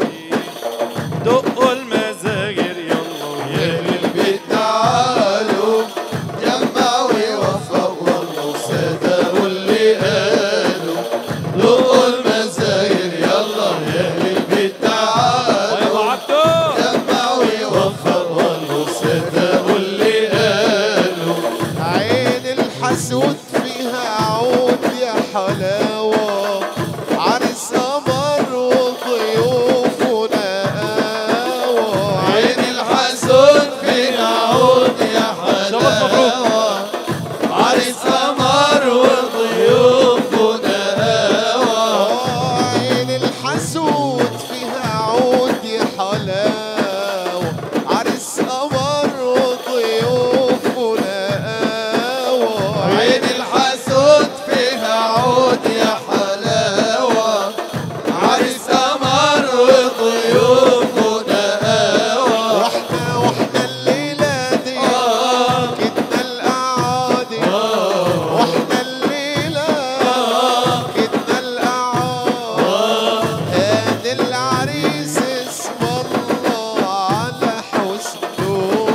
دقوا المزاجر يلا يا البيت تعالوا جمعوا ووفقوا والله وصدقوا اللي قالوا دقوا المزاير يلا يا البيت تعالوا جمعوا ووفقوا والله وصدقوا اللي قالوا عين الحسود فيها عود يا حلاوة عرس قمر وضيوفنا قاوة عين الحسود فيها عود يا حلاوة عرس قمر وضيوفنا قاوة عين الحسود فيها عود يا حلاوة عرس قمر وضيوفنا قاوة عين الحسود فيها عود يا حلاوة عرس قمر وضيوفنا قاوة واحنا الليلة دي كدنا القعادة واحنا الليلة كدنا القعادة هادي العريس اسم الله على حسنه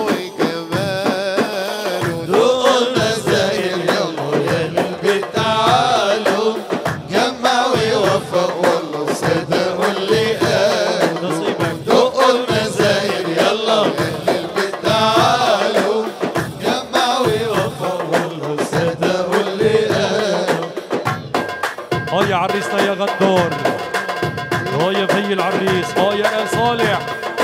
وجماله دقوا المزاير يلا يا للبيت تعالوا جمعوا ووفقوا والله وصدقوا اللي قالوا نصيبك دقوا المزاير يلا يا للبيت تعالوا جمعوا ووفقوا والله وصدقوا اللي قالوا يا عريسنا يا غندور يا بهي العريس يا آل صالح.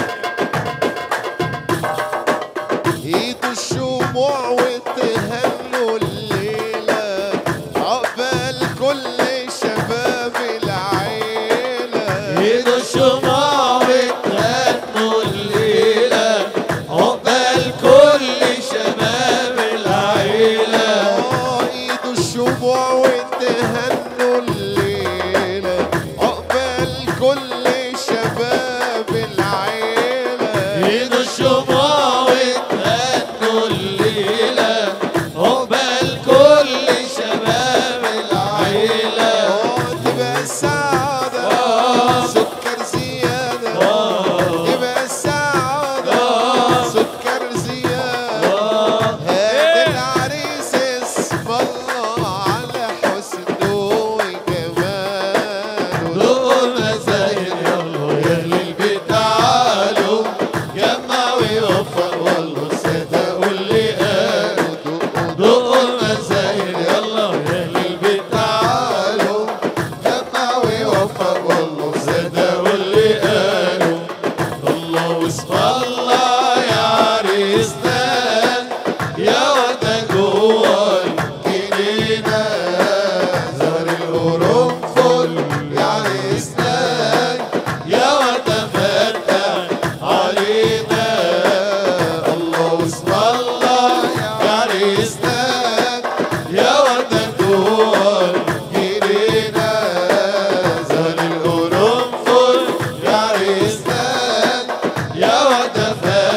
ايدوا الشموع وتهنوا الليلة عقبال كل شباب العيلة ايدوا الشموع وتهنوا الليلة عقبال كل شباب العيلة ايدوا الشموع وتهنوا الليلة عقبال كل شباب العيلة ايدوا الشموع وتهنوا الليلة عقبال كل شباب العيلة تبقى السعادة سكر زيادة تبقى السعادة سكر زيادة هادي العريس اسم الله على حسنه وجماله دقوا المزاير يلا يا للبيت تعالوا جمعوا ووفقوا والله صدقوا اللي قالوا دقوا المزاير يلا يا للبيت تعالوا جمعوا ووفقوا والله صدقوا اللي قالوا الله واسم الله يا عريسنا يا ودا جوا الجنينة زهر القرنفل يا عريسنا يا ودا فتح علينا الله واسم الله يا عريسنا يا ودا جوا الجنينة زهر القرنفل يا عريسنا يا ودا فتح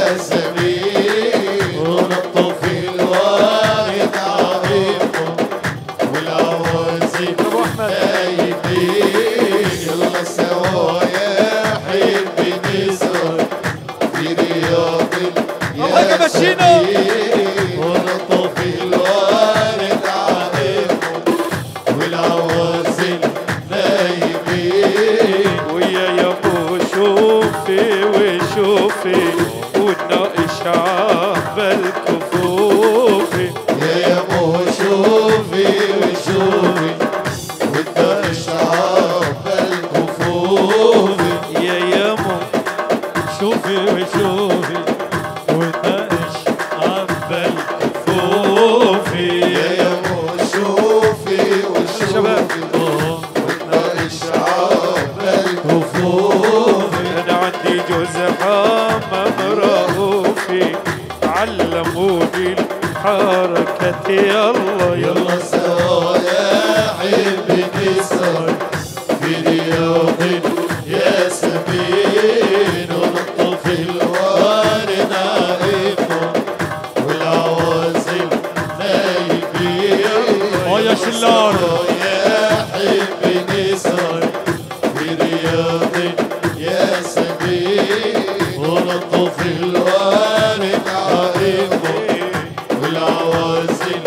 يا سبيل ونطف الوارد عظيمكم والعوازل نايمين يلا سوا يا حبي نسهر في رياض يا سبيل ونطف الوارد عظيمكم والعوازل نايمين ويا يابو شوفي وشوفي والناقش عبال كفوفي يا يابو شوفي وشوفي والناقش عبال كفوفي يا يامو شوفي وشوفي وناقش عبال كفوفي يا يابو شوفي وشوفي والناقش عبال كفوفي انا عندي جوز حمام رؤوفي علموني الحركة يلا يلا سوا يا حبي نسهر في رياض يا سبيل ونطف الوارد عائفهم والعوازل نايبين يا شلار. يا حبي نسهر في رياض يا سبيل ونطف الوارد عائفهم والعوازل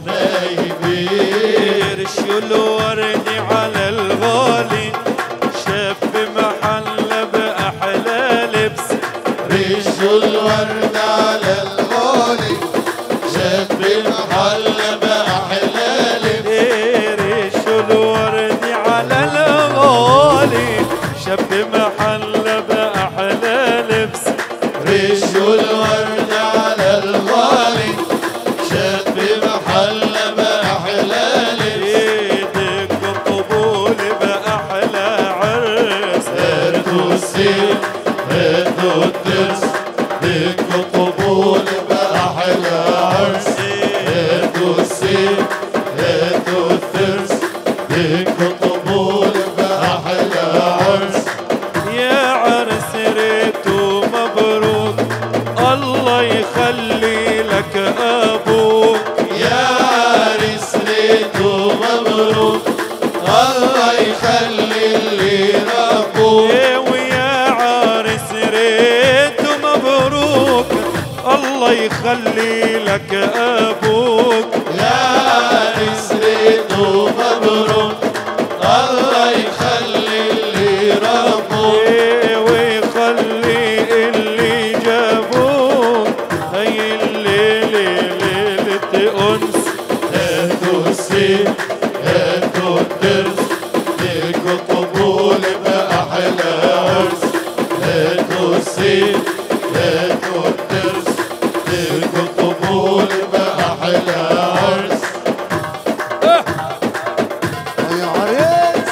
نايبين رشوا الورد على الغالي شاب محل بأحلى لبس ريشوا الورد على الغالي شاب المحل بأحلى لبس رشوا الورد على الغالي شاب محل بأحلى لبس ريشوا الورد على الغالي شاب محل بأحلى لبس ايدك قبول بأحلى عرس هاتوا السيف هاتوا الترس ديكوا قبول بأحلى عرس هاتوا السيف هاتوا الترس ديكوا قبول بأحلى عرس يا عرس ريتو مبروك الله يخلي لك ابوك يا عريس ليته مبروك الله يخلي اللي ربوك ويا عرس ريتو مبروك الله يخلي لك ابوك يا عريس ليته مبروك الله يخلي اللي ربوك ويخلي اللي جابوك هي الليلة ليلة أنس هاتوا السيف هاتوا الترس ديكوا قبول بأحلى عرس هاتوا السيف هاتوا الترس ديكوا قبول بأحلى عرس يا عريس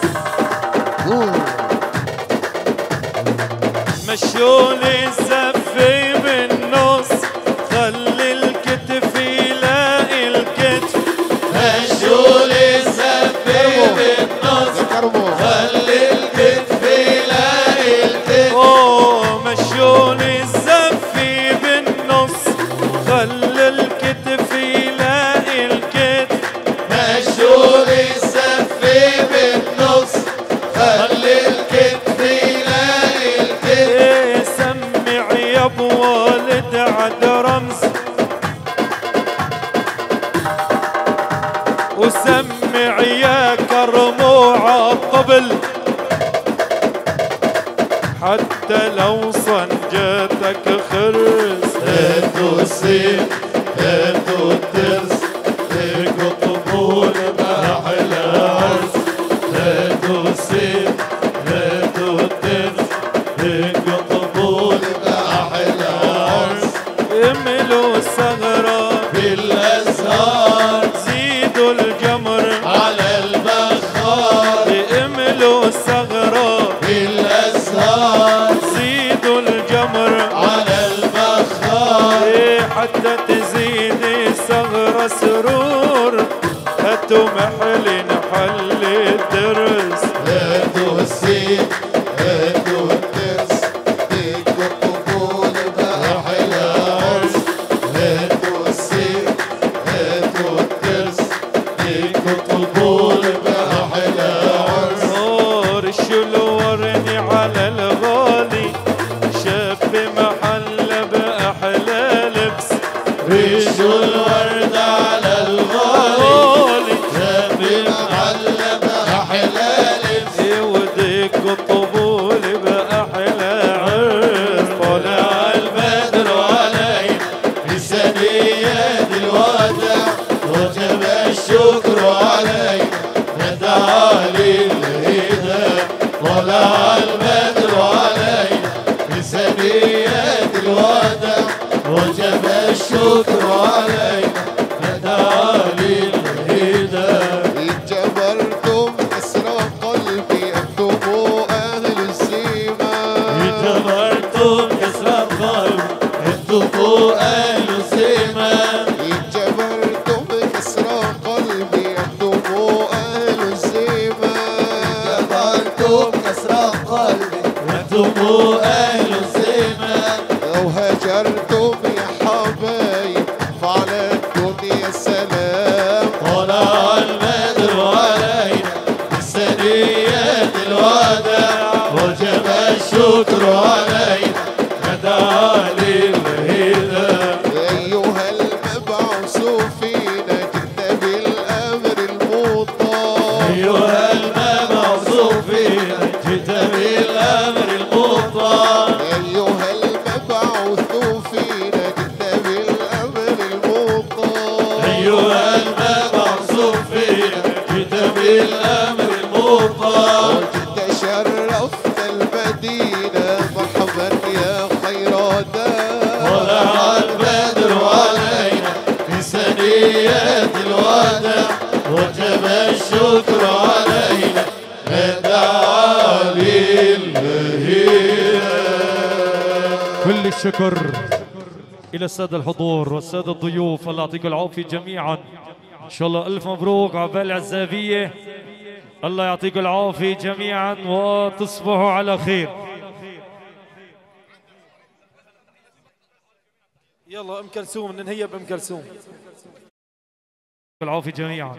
مشولي الزفي بالنص خلي الكتف يلاقي الكتف مشوا لي الزفي بالنص خلي الكتف يلاقي الكتف مشولي الزفي بالنص خلي الكتف يلاقي الكتف مشوا لي الزفي بالنص خلي الكتف يلاقي الكتف سمع يا ابو والد عد رمز وسمع يا كرموع الطبل حتى لو صنجتك خرس هاتوا السيف هاتوا الترس ديكوا قبول بأحلى عرس هاتوا السيف هاتوا الترس ديكوا قبول بأحلى عرس املوا الثغرة بالأزهار زيدوا الجمر على البخار املوا الثغرة بالأزهار زيدوا الجمر على البخار حتى تزيد الثغرة سرور هاتوا محل نحل الدرس هاتوا السيف هاتوا الترس ديكوا قبول بأحلى وجب الشكر علينا هدى للهدى جبرتم كسر قلبي أنتم أهل السيما جبرتم كسر قلبي أنتم أهل السيما جبرتم كسر قلبي أنتم أهل السيما جبرتم كسر قلبي أنتم أهل السيما لو هجرتم يا حبايب فعلى الدنيا السلام طلع البدر علينا بثنيات الوداع وجب الشكر علينا هدى للهدى أيها المبعوث فينا جئنا بالأمر المطاع أيها المبعوث فينا جئت بالأمر المطاع أيها المبعوث فينا جئنا بالأمر المطاع أيها المبعوث فينا جئت بالأمر المطاع وجئت شرفت المدينة مرحبا يا خير دار طلع البدر علينا بثنيات الوداع وجب الشكر علينا هدى للهدى. كل الشكر إلى السادة الحضور والسادة الضيوف، الله يعطيكم العافية جميعا. إن شاء الله ألف مبروك عقبال العزابية، الله يعطيكم العافية جميعا وتصبحوا على خير. يلا ام كلثوم ننهي بام كلثوم. العافية جميعا.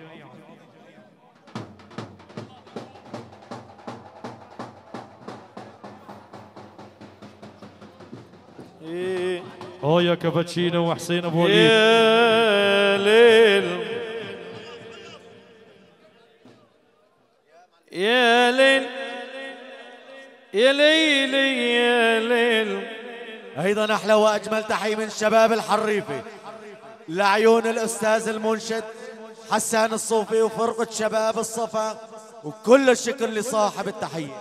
إيه يا كابتشينو وحسين ابو وليد. يا ليل يا ليل يا ليل يا ليل. ايضا احلى واجمل تحيه من شباب الحريفه لعيون الاستاذ المنشد حسان الصوفي وفرقه شباب الصفا، وكل الشكر لصاحب التحيه.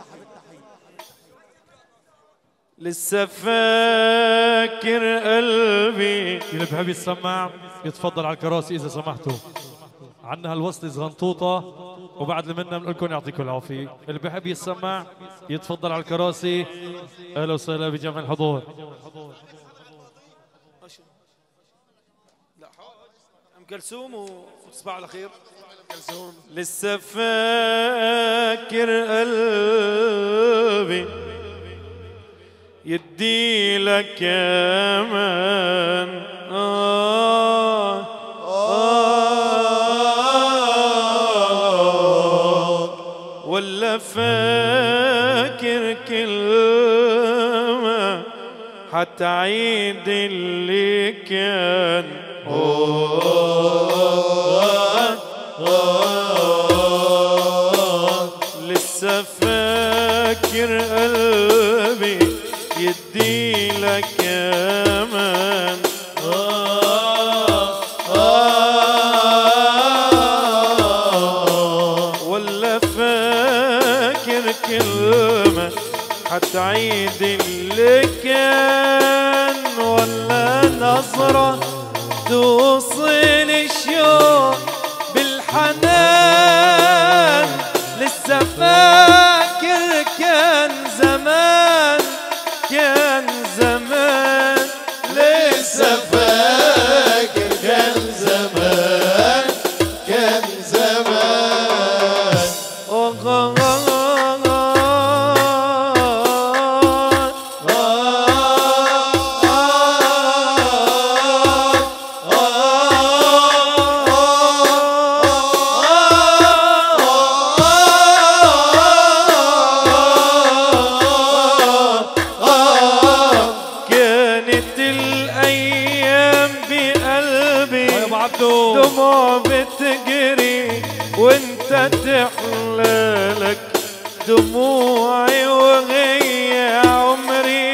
لسه فاكر قلبي. اللي بحب يسمع يتفضل على الكراسي اذا سمحتوا. عندنا هالوصله زغنطوطه وبعد اللي منا بنقول لكم يعطيكم العافيه. اللي بحب يسمع يتفضل على الكراسي. اهلا وسهلا بجميع الحضور. ام كلثوم وتصبح على خير. لسه فاكر قلبي يدي لك امان ولا فاكر كلمة حتعيد اللي كان. لسه فاكر قلبي يدي لك امان ولا فاكر كلمة حتعيد اللي كان، ولا نظرة توصل الشوق بالحنان. لسه فاكر كان زمان كان زمان. لسه فاكر كان زمان كان زمان. كانت الأيام بقلبي دموع بتجري وانت تحلالك دموعي وهي عمري.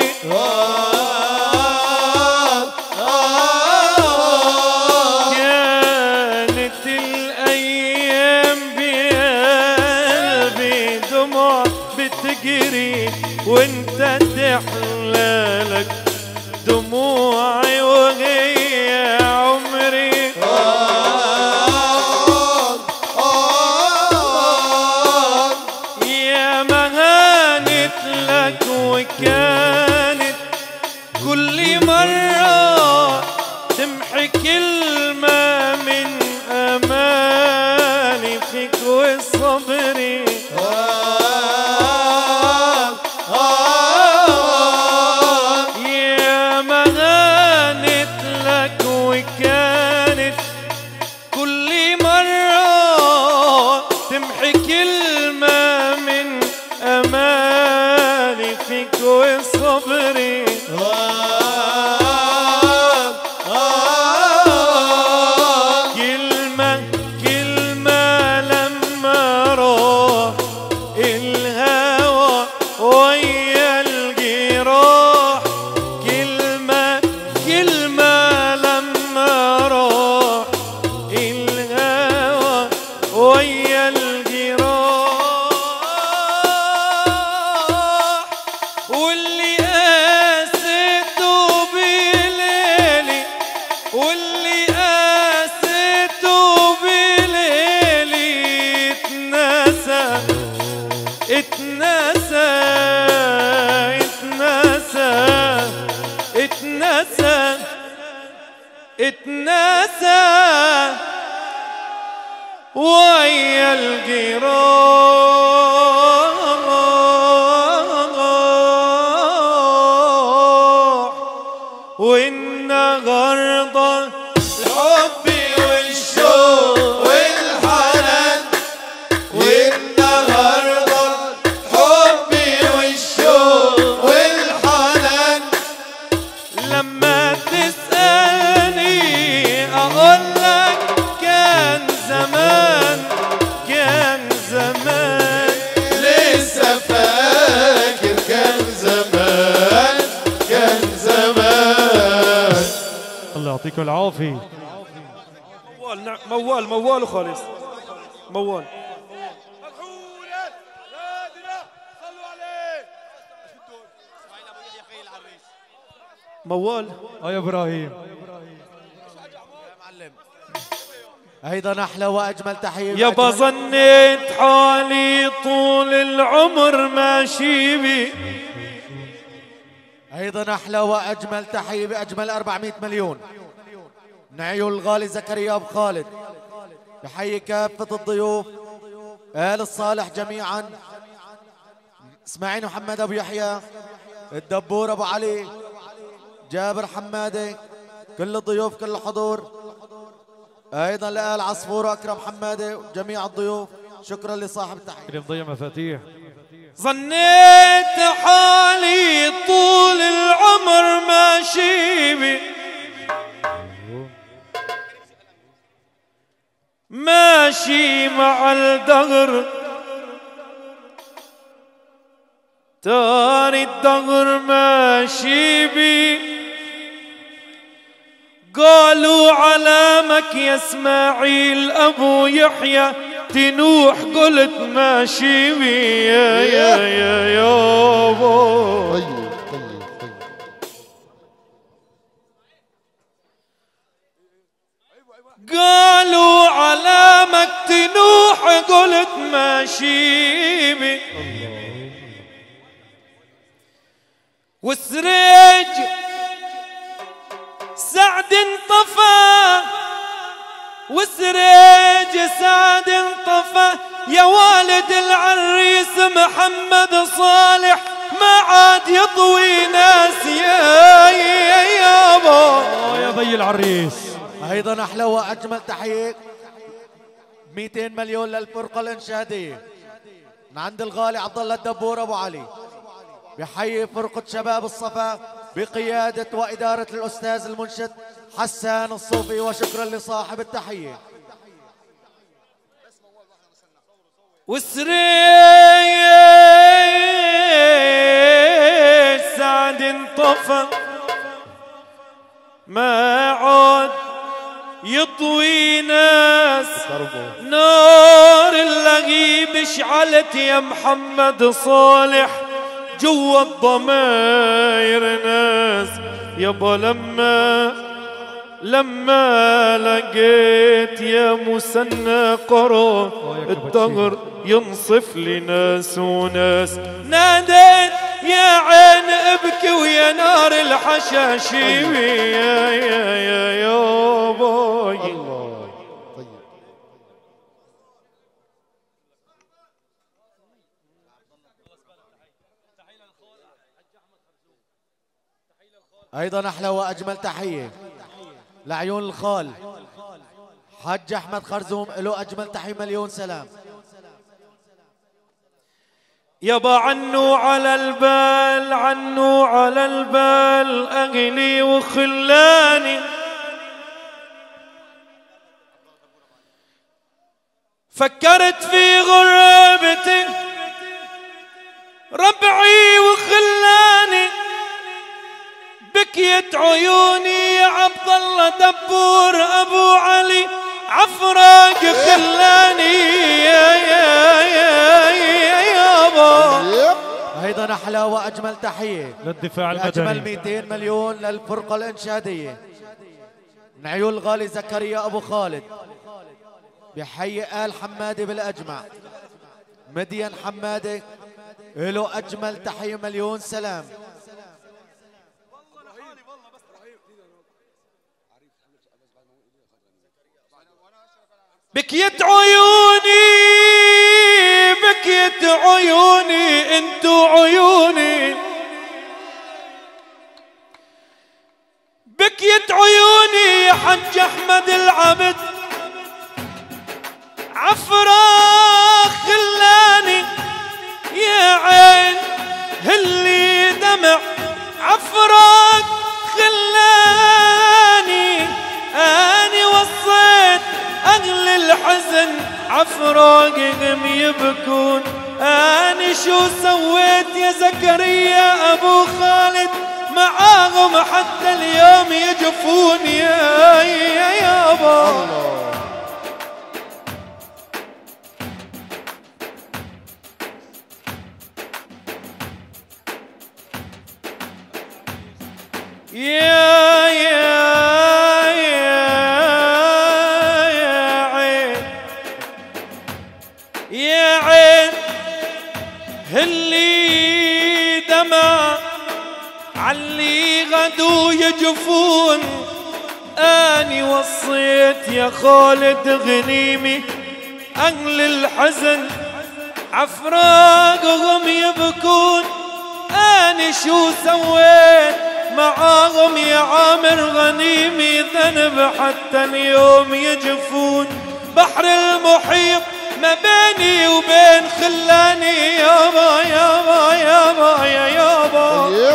كانت الأيام بقلبي دموع بتجري وانت تحلالك دموع دموعي وهي عمري يا ما هانت لك وكانت كل مرة تمحي كلمة من أماني فيك وصبري يا ما هانت لك وكانت كل مرة تمحي كلمة من أماني فيك وصبري كلمة لما راح الهوى ويا الجراح كلمة لما راح الهوى ويا الجراح واللي قاسيته بليلي واللي قاسيته بليلي اتنسى اتنسى اتنسى اتنسى اتنسى ويا الجراح والنهارده الحب والشوق والحنان والنهارده الحب والشوق والحنان لما تسألني أقول لك كان زمان كان زمان لسه فاكر كان زمان كان زمان. الله يعطيكم العافية. موال خالص موال موال يا ابراهيم ايضا احلى واجمل تحيه يابا ظنيت حالي طول العمر ماشي بي ايضا احلى واجمل تحيه باجمل 400 مليون من عيون الغالي زكريا ابو خالد. بحيي كافه الضيوف آل الصالح جميعا، اسماعيل محمد ابو يحيى، الدبور ابو علي، جابر حماده، كل الضيوف كل الحضور، ايضا لآل عصفور اكرم حماده وجميع الضيوف. شكرا لصاحب التحيه. اللي مضيع مفاتيح. ظنيت حالي طول العمر ماشي بي ماشي مع الدهر تاني الدهر ماشي بي قالوا علامك يا اسماعيل ابو يحيى تنوح قلت ماشي بي يا يابا. طيب قالوا علامك تنوح قلت ماشي بي والسريج سعد انطفى والسريج سعد انطفى يا والد العريس محمد صالح ما عاد يضوي ناس يا يابا يا بي العريس. ايضا احلى واجمل تحيه 200 مليون للفرقه الانشاديه من عند الغالي عبد الله الدبور ابو علي. بحيي فرقه شباب الصفا بقياده واداره الاستاذ المنشد حسان الصوفي. وشكرا لصاحب التحيه. والسريج سعد انطفى ما عاد يطوي ناس نار اللهيب اشعلت يا محمد صالح جوا الضماير ناس يابا لما لقيت يا مسنى قرار الدهر ينصف لي ناس وناس، ناديت يا عين ابكي ويا نار الحشاشيم يا باي. أيضا أحلى وأجمل تحية لعيون الخال حج أحمد خرزوم، له أجمل تحية مليون سلام. يابا عنو على البال أهلي وخلاني، فكرت في غربتي ربعي وخلاني، بكيت عيوني يا عبد الله دبور ابو علي عفراق خلاني يا يابا. ايضا احلى واجمل تحيه للدفاع المدني، اجمل 200 مليون للفرقه الانشاديه من عيون الغالي زكريا ابو خالد، بحي ال حمادي بالاجمع. مدين حمادي له اجمل تحيه مليون سلام. بكيت عيوني انتو عيوني، بكيت عيوني يا حج احمد العبد عفراق خلاني، يا عين هلي دمع عفراق خلاني، اني وصيت أهل الحزن عفراقهم يبكون، أنا شو سويت يا زكريا أبو خالد معاهم حتى اليوم يجفون يا يابا. يا عين هاللي دمع علي غدو يجفون، اني وصيت يا خالد غنيمي اهل الحزن عفراقهم يبكون، اني شو سويت معاهم يا عامر غنيمي ذنب حتى اليوم يجفون، بحر المحيط ما بيني وبين خلاني يابا يابا يابا يا يابا.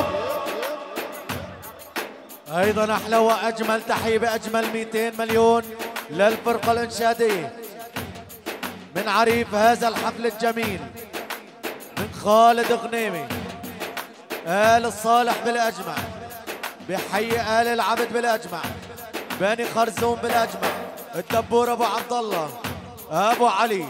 ايضا احلى واجمل تحيه باجمل 200 مليون للفرقه الانشاديه من عريف هذا الحفل الجميل، من خالد غنيمي آل الصالح بالاجمع، بحي آل العبد بالاجمع، بني خرزوم بالاجمع، الدبور ابو عبد الله ابو علي.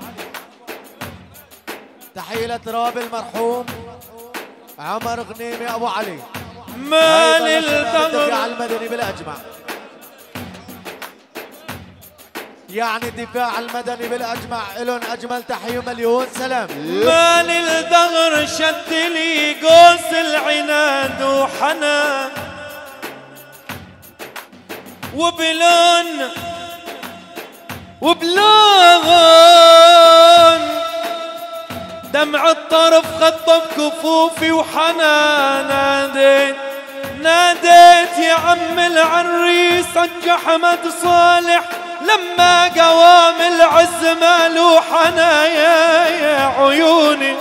تحيه لتراب المرحوم عمر غنيمي ابو علي، مال الدفاع المدني بالاجمع، يعني الدفاع المدني بالاجمع لهم اجمل تحيه مليون سلام. مال الدغر شد لي قوس العناد وحنان، وبلون دمع الطرف خطب كفوفي وحنان، ناديت يا عم العريس حج احمد صالح لما قوام العز مالو حنايا يا عيوني.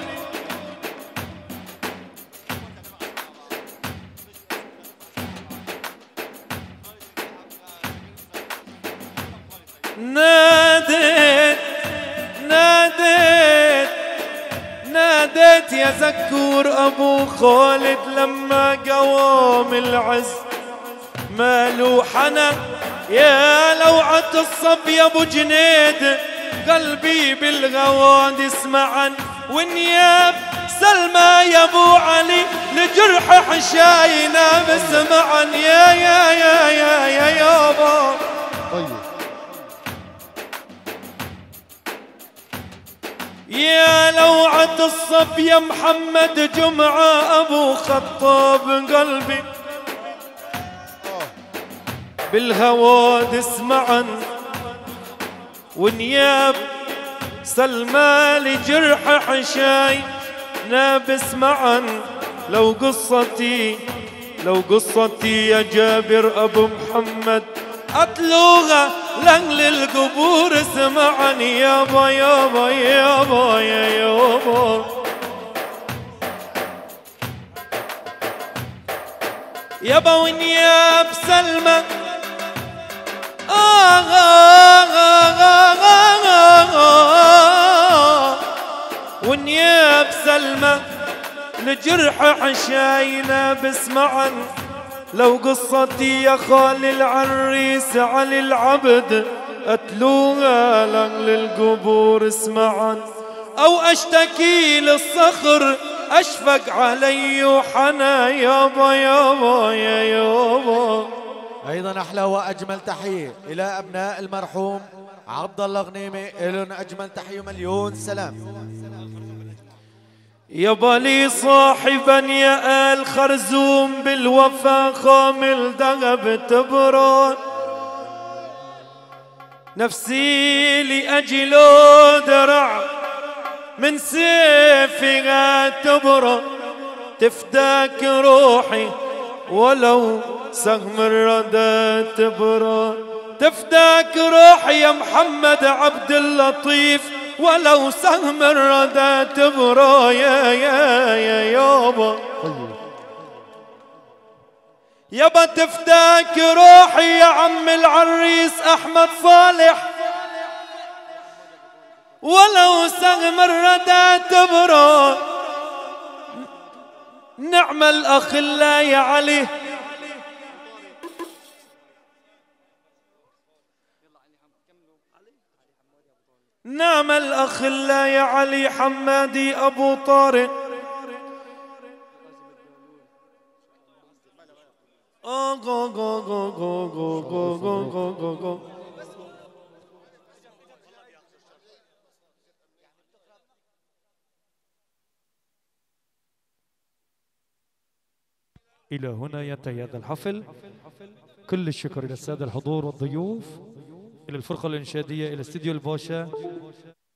ناديت يا زكور ابو خالد لما قوام العز مالو حنا، يا لوعة الصب يا ابو جنيد قلبي بالغواد اسمعا، ونياب سلمى يا ابو علي لجرح حشاينا بسمعا يا يا يا يا يا يابا. طيب يا لوعة الصب يا محمد جمعة أبو خطاب قلبي بالهوادس معا ونياب سلمى لجرح حشاي نابس معا. لو قصتي يا جابر أبو محمد أتلوغة لأهل القبور اسمعني يابا يابا يابا يا يابا. يابا ونياب سلمى ونياب سلمى لجرح حشاينا بسمعا. لو قصتي يا خال العريس علي العبد أتلوها لأهل القبور اسمعا. أو أشتكي للصخر أشفق علي وحنا يابا يابا يا يابا. أيضا أحلى وأجمل تحية إلى أبناء المرحوم عبد الله غنيمة، إلهم أجمل تحية مليون سلام. يابا لي صاحبا يا آل خرزوم بالوفا خامل ذهب تبرد نفسي لأجله درع من سيفها تبرد تفداك روحي ولو سهم الردى تبرد. تفداك روحي يا محمد عبد اللطيف ولو سهم الردى تبرى يا يا يا يابا. يابا تفداك روحي يا عم العريس أحمد صالح ولو سهم الردى تبرى. نعم الأخلاء يا علي نعم الأخلاء يا علي حمادي أبو طارق. إلى هنا ينتهي هذا الحفل. كل الشكر إلى السادة الحضور والضيوف، إلى الفرقة الإنشادية، إلى استديو الباشا.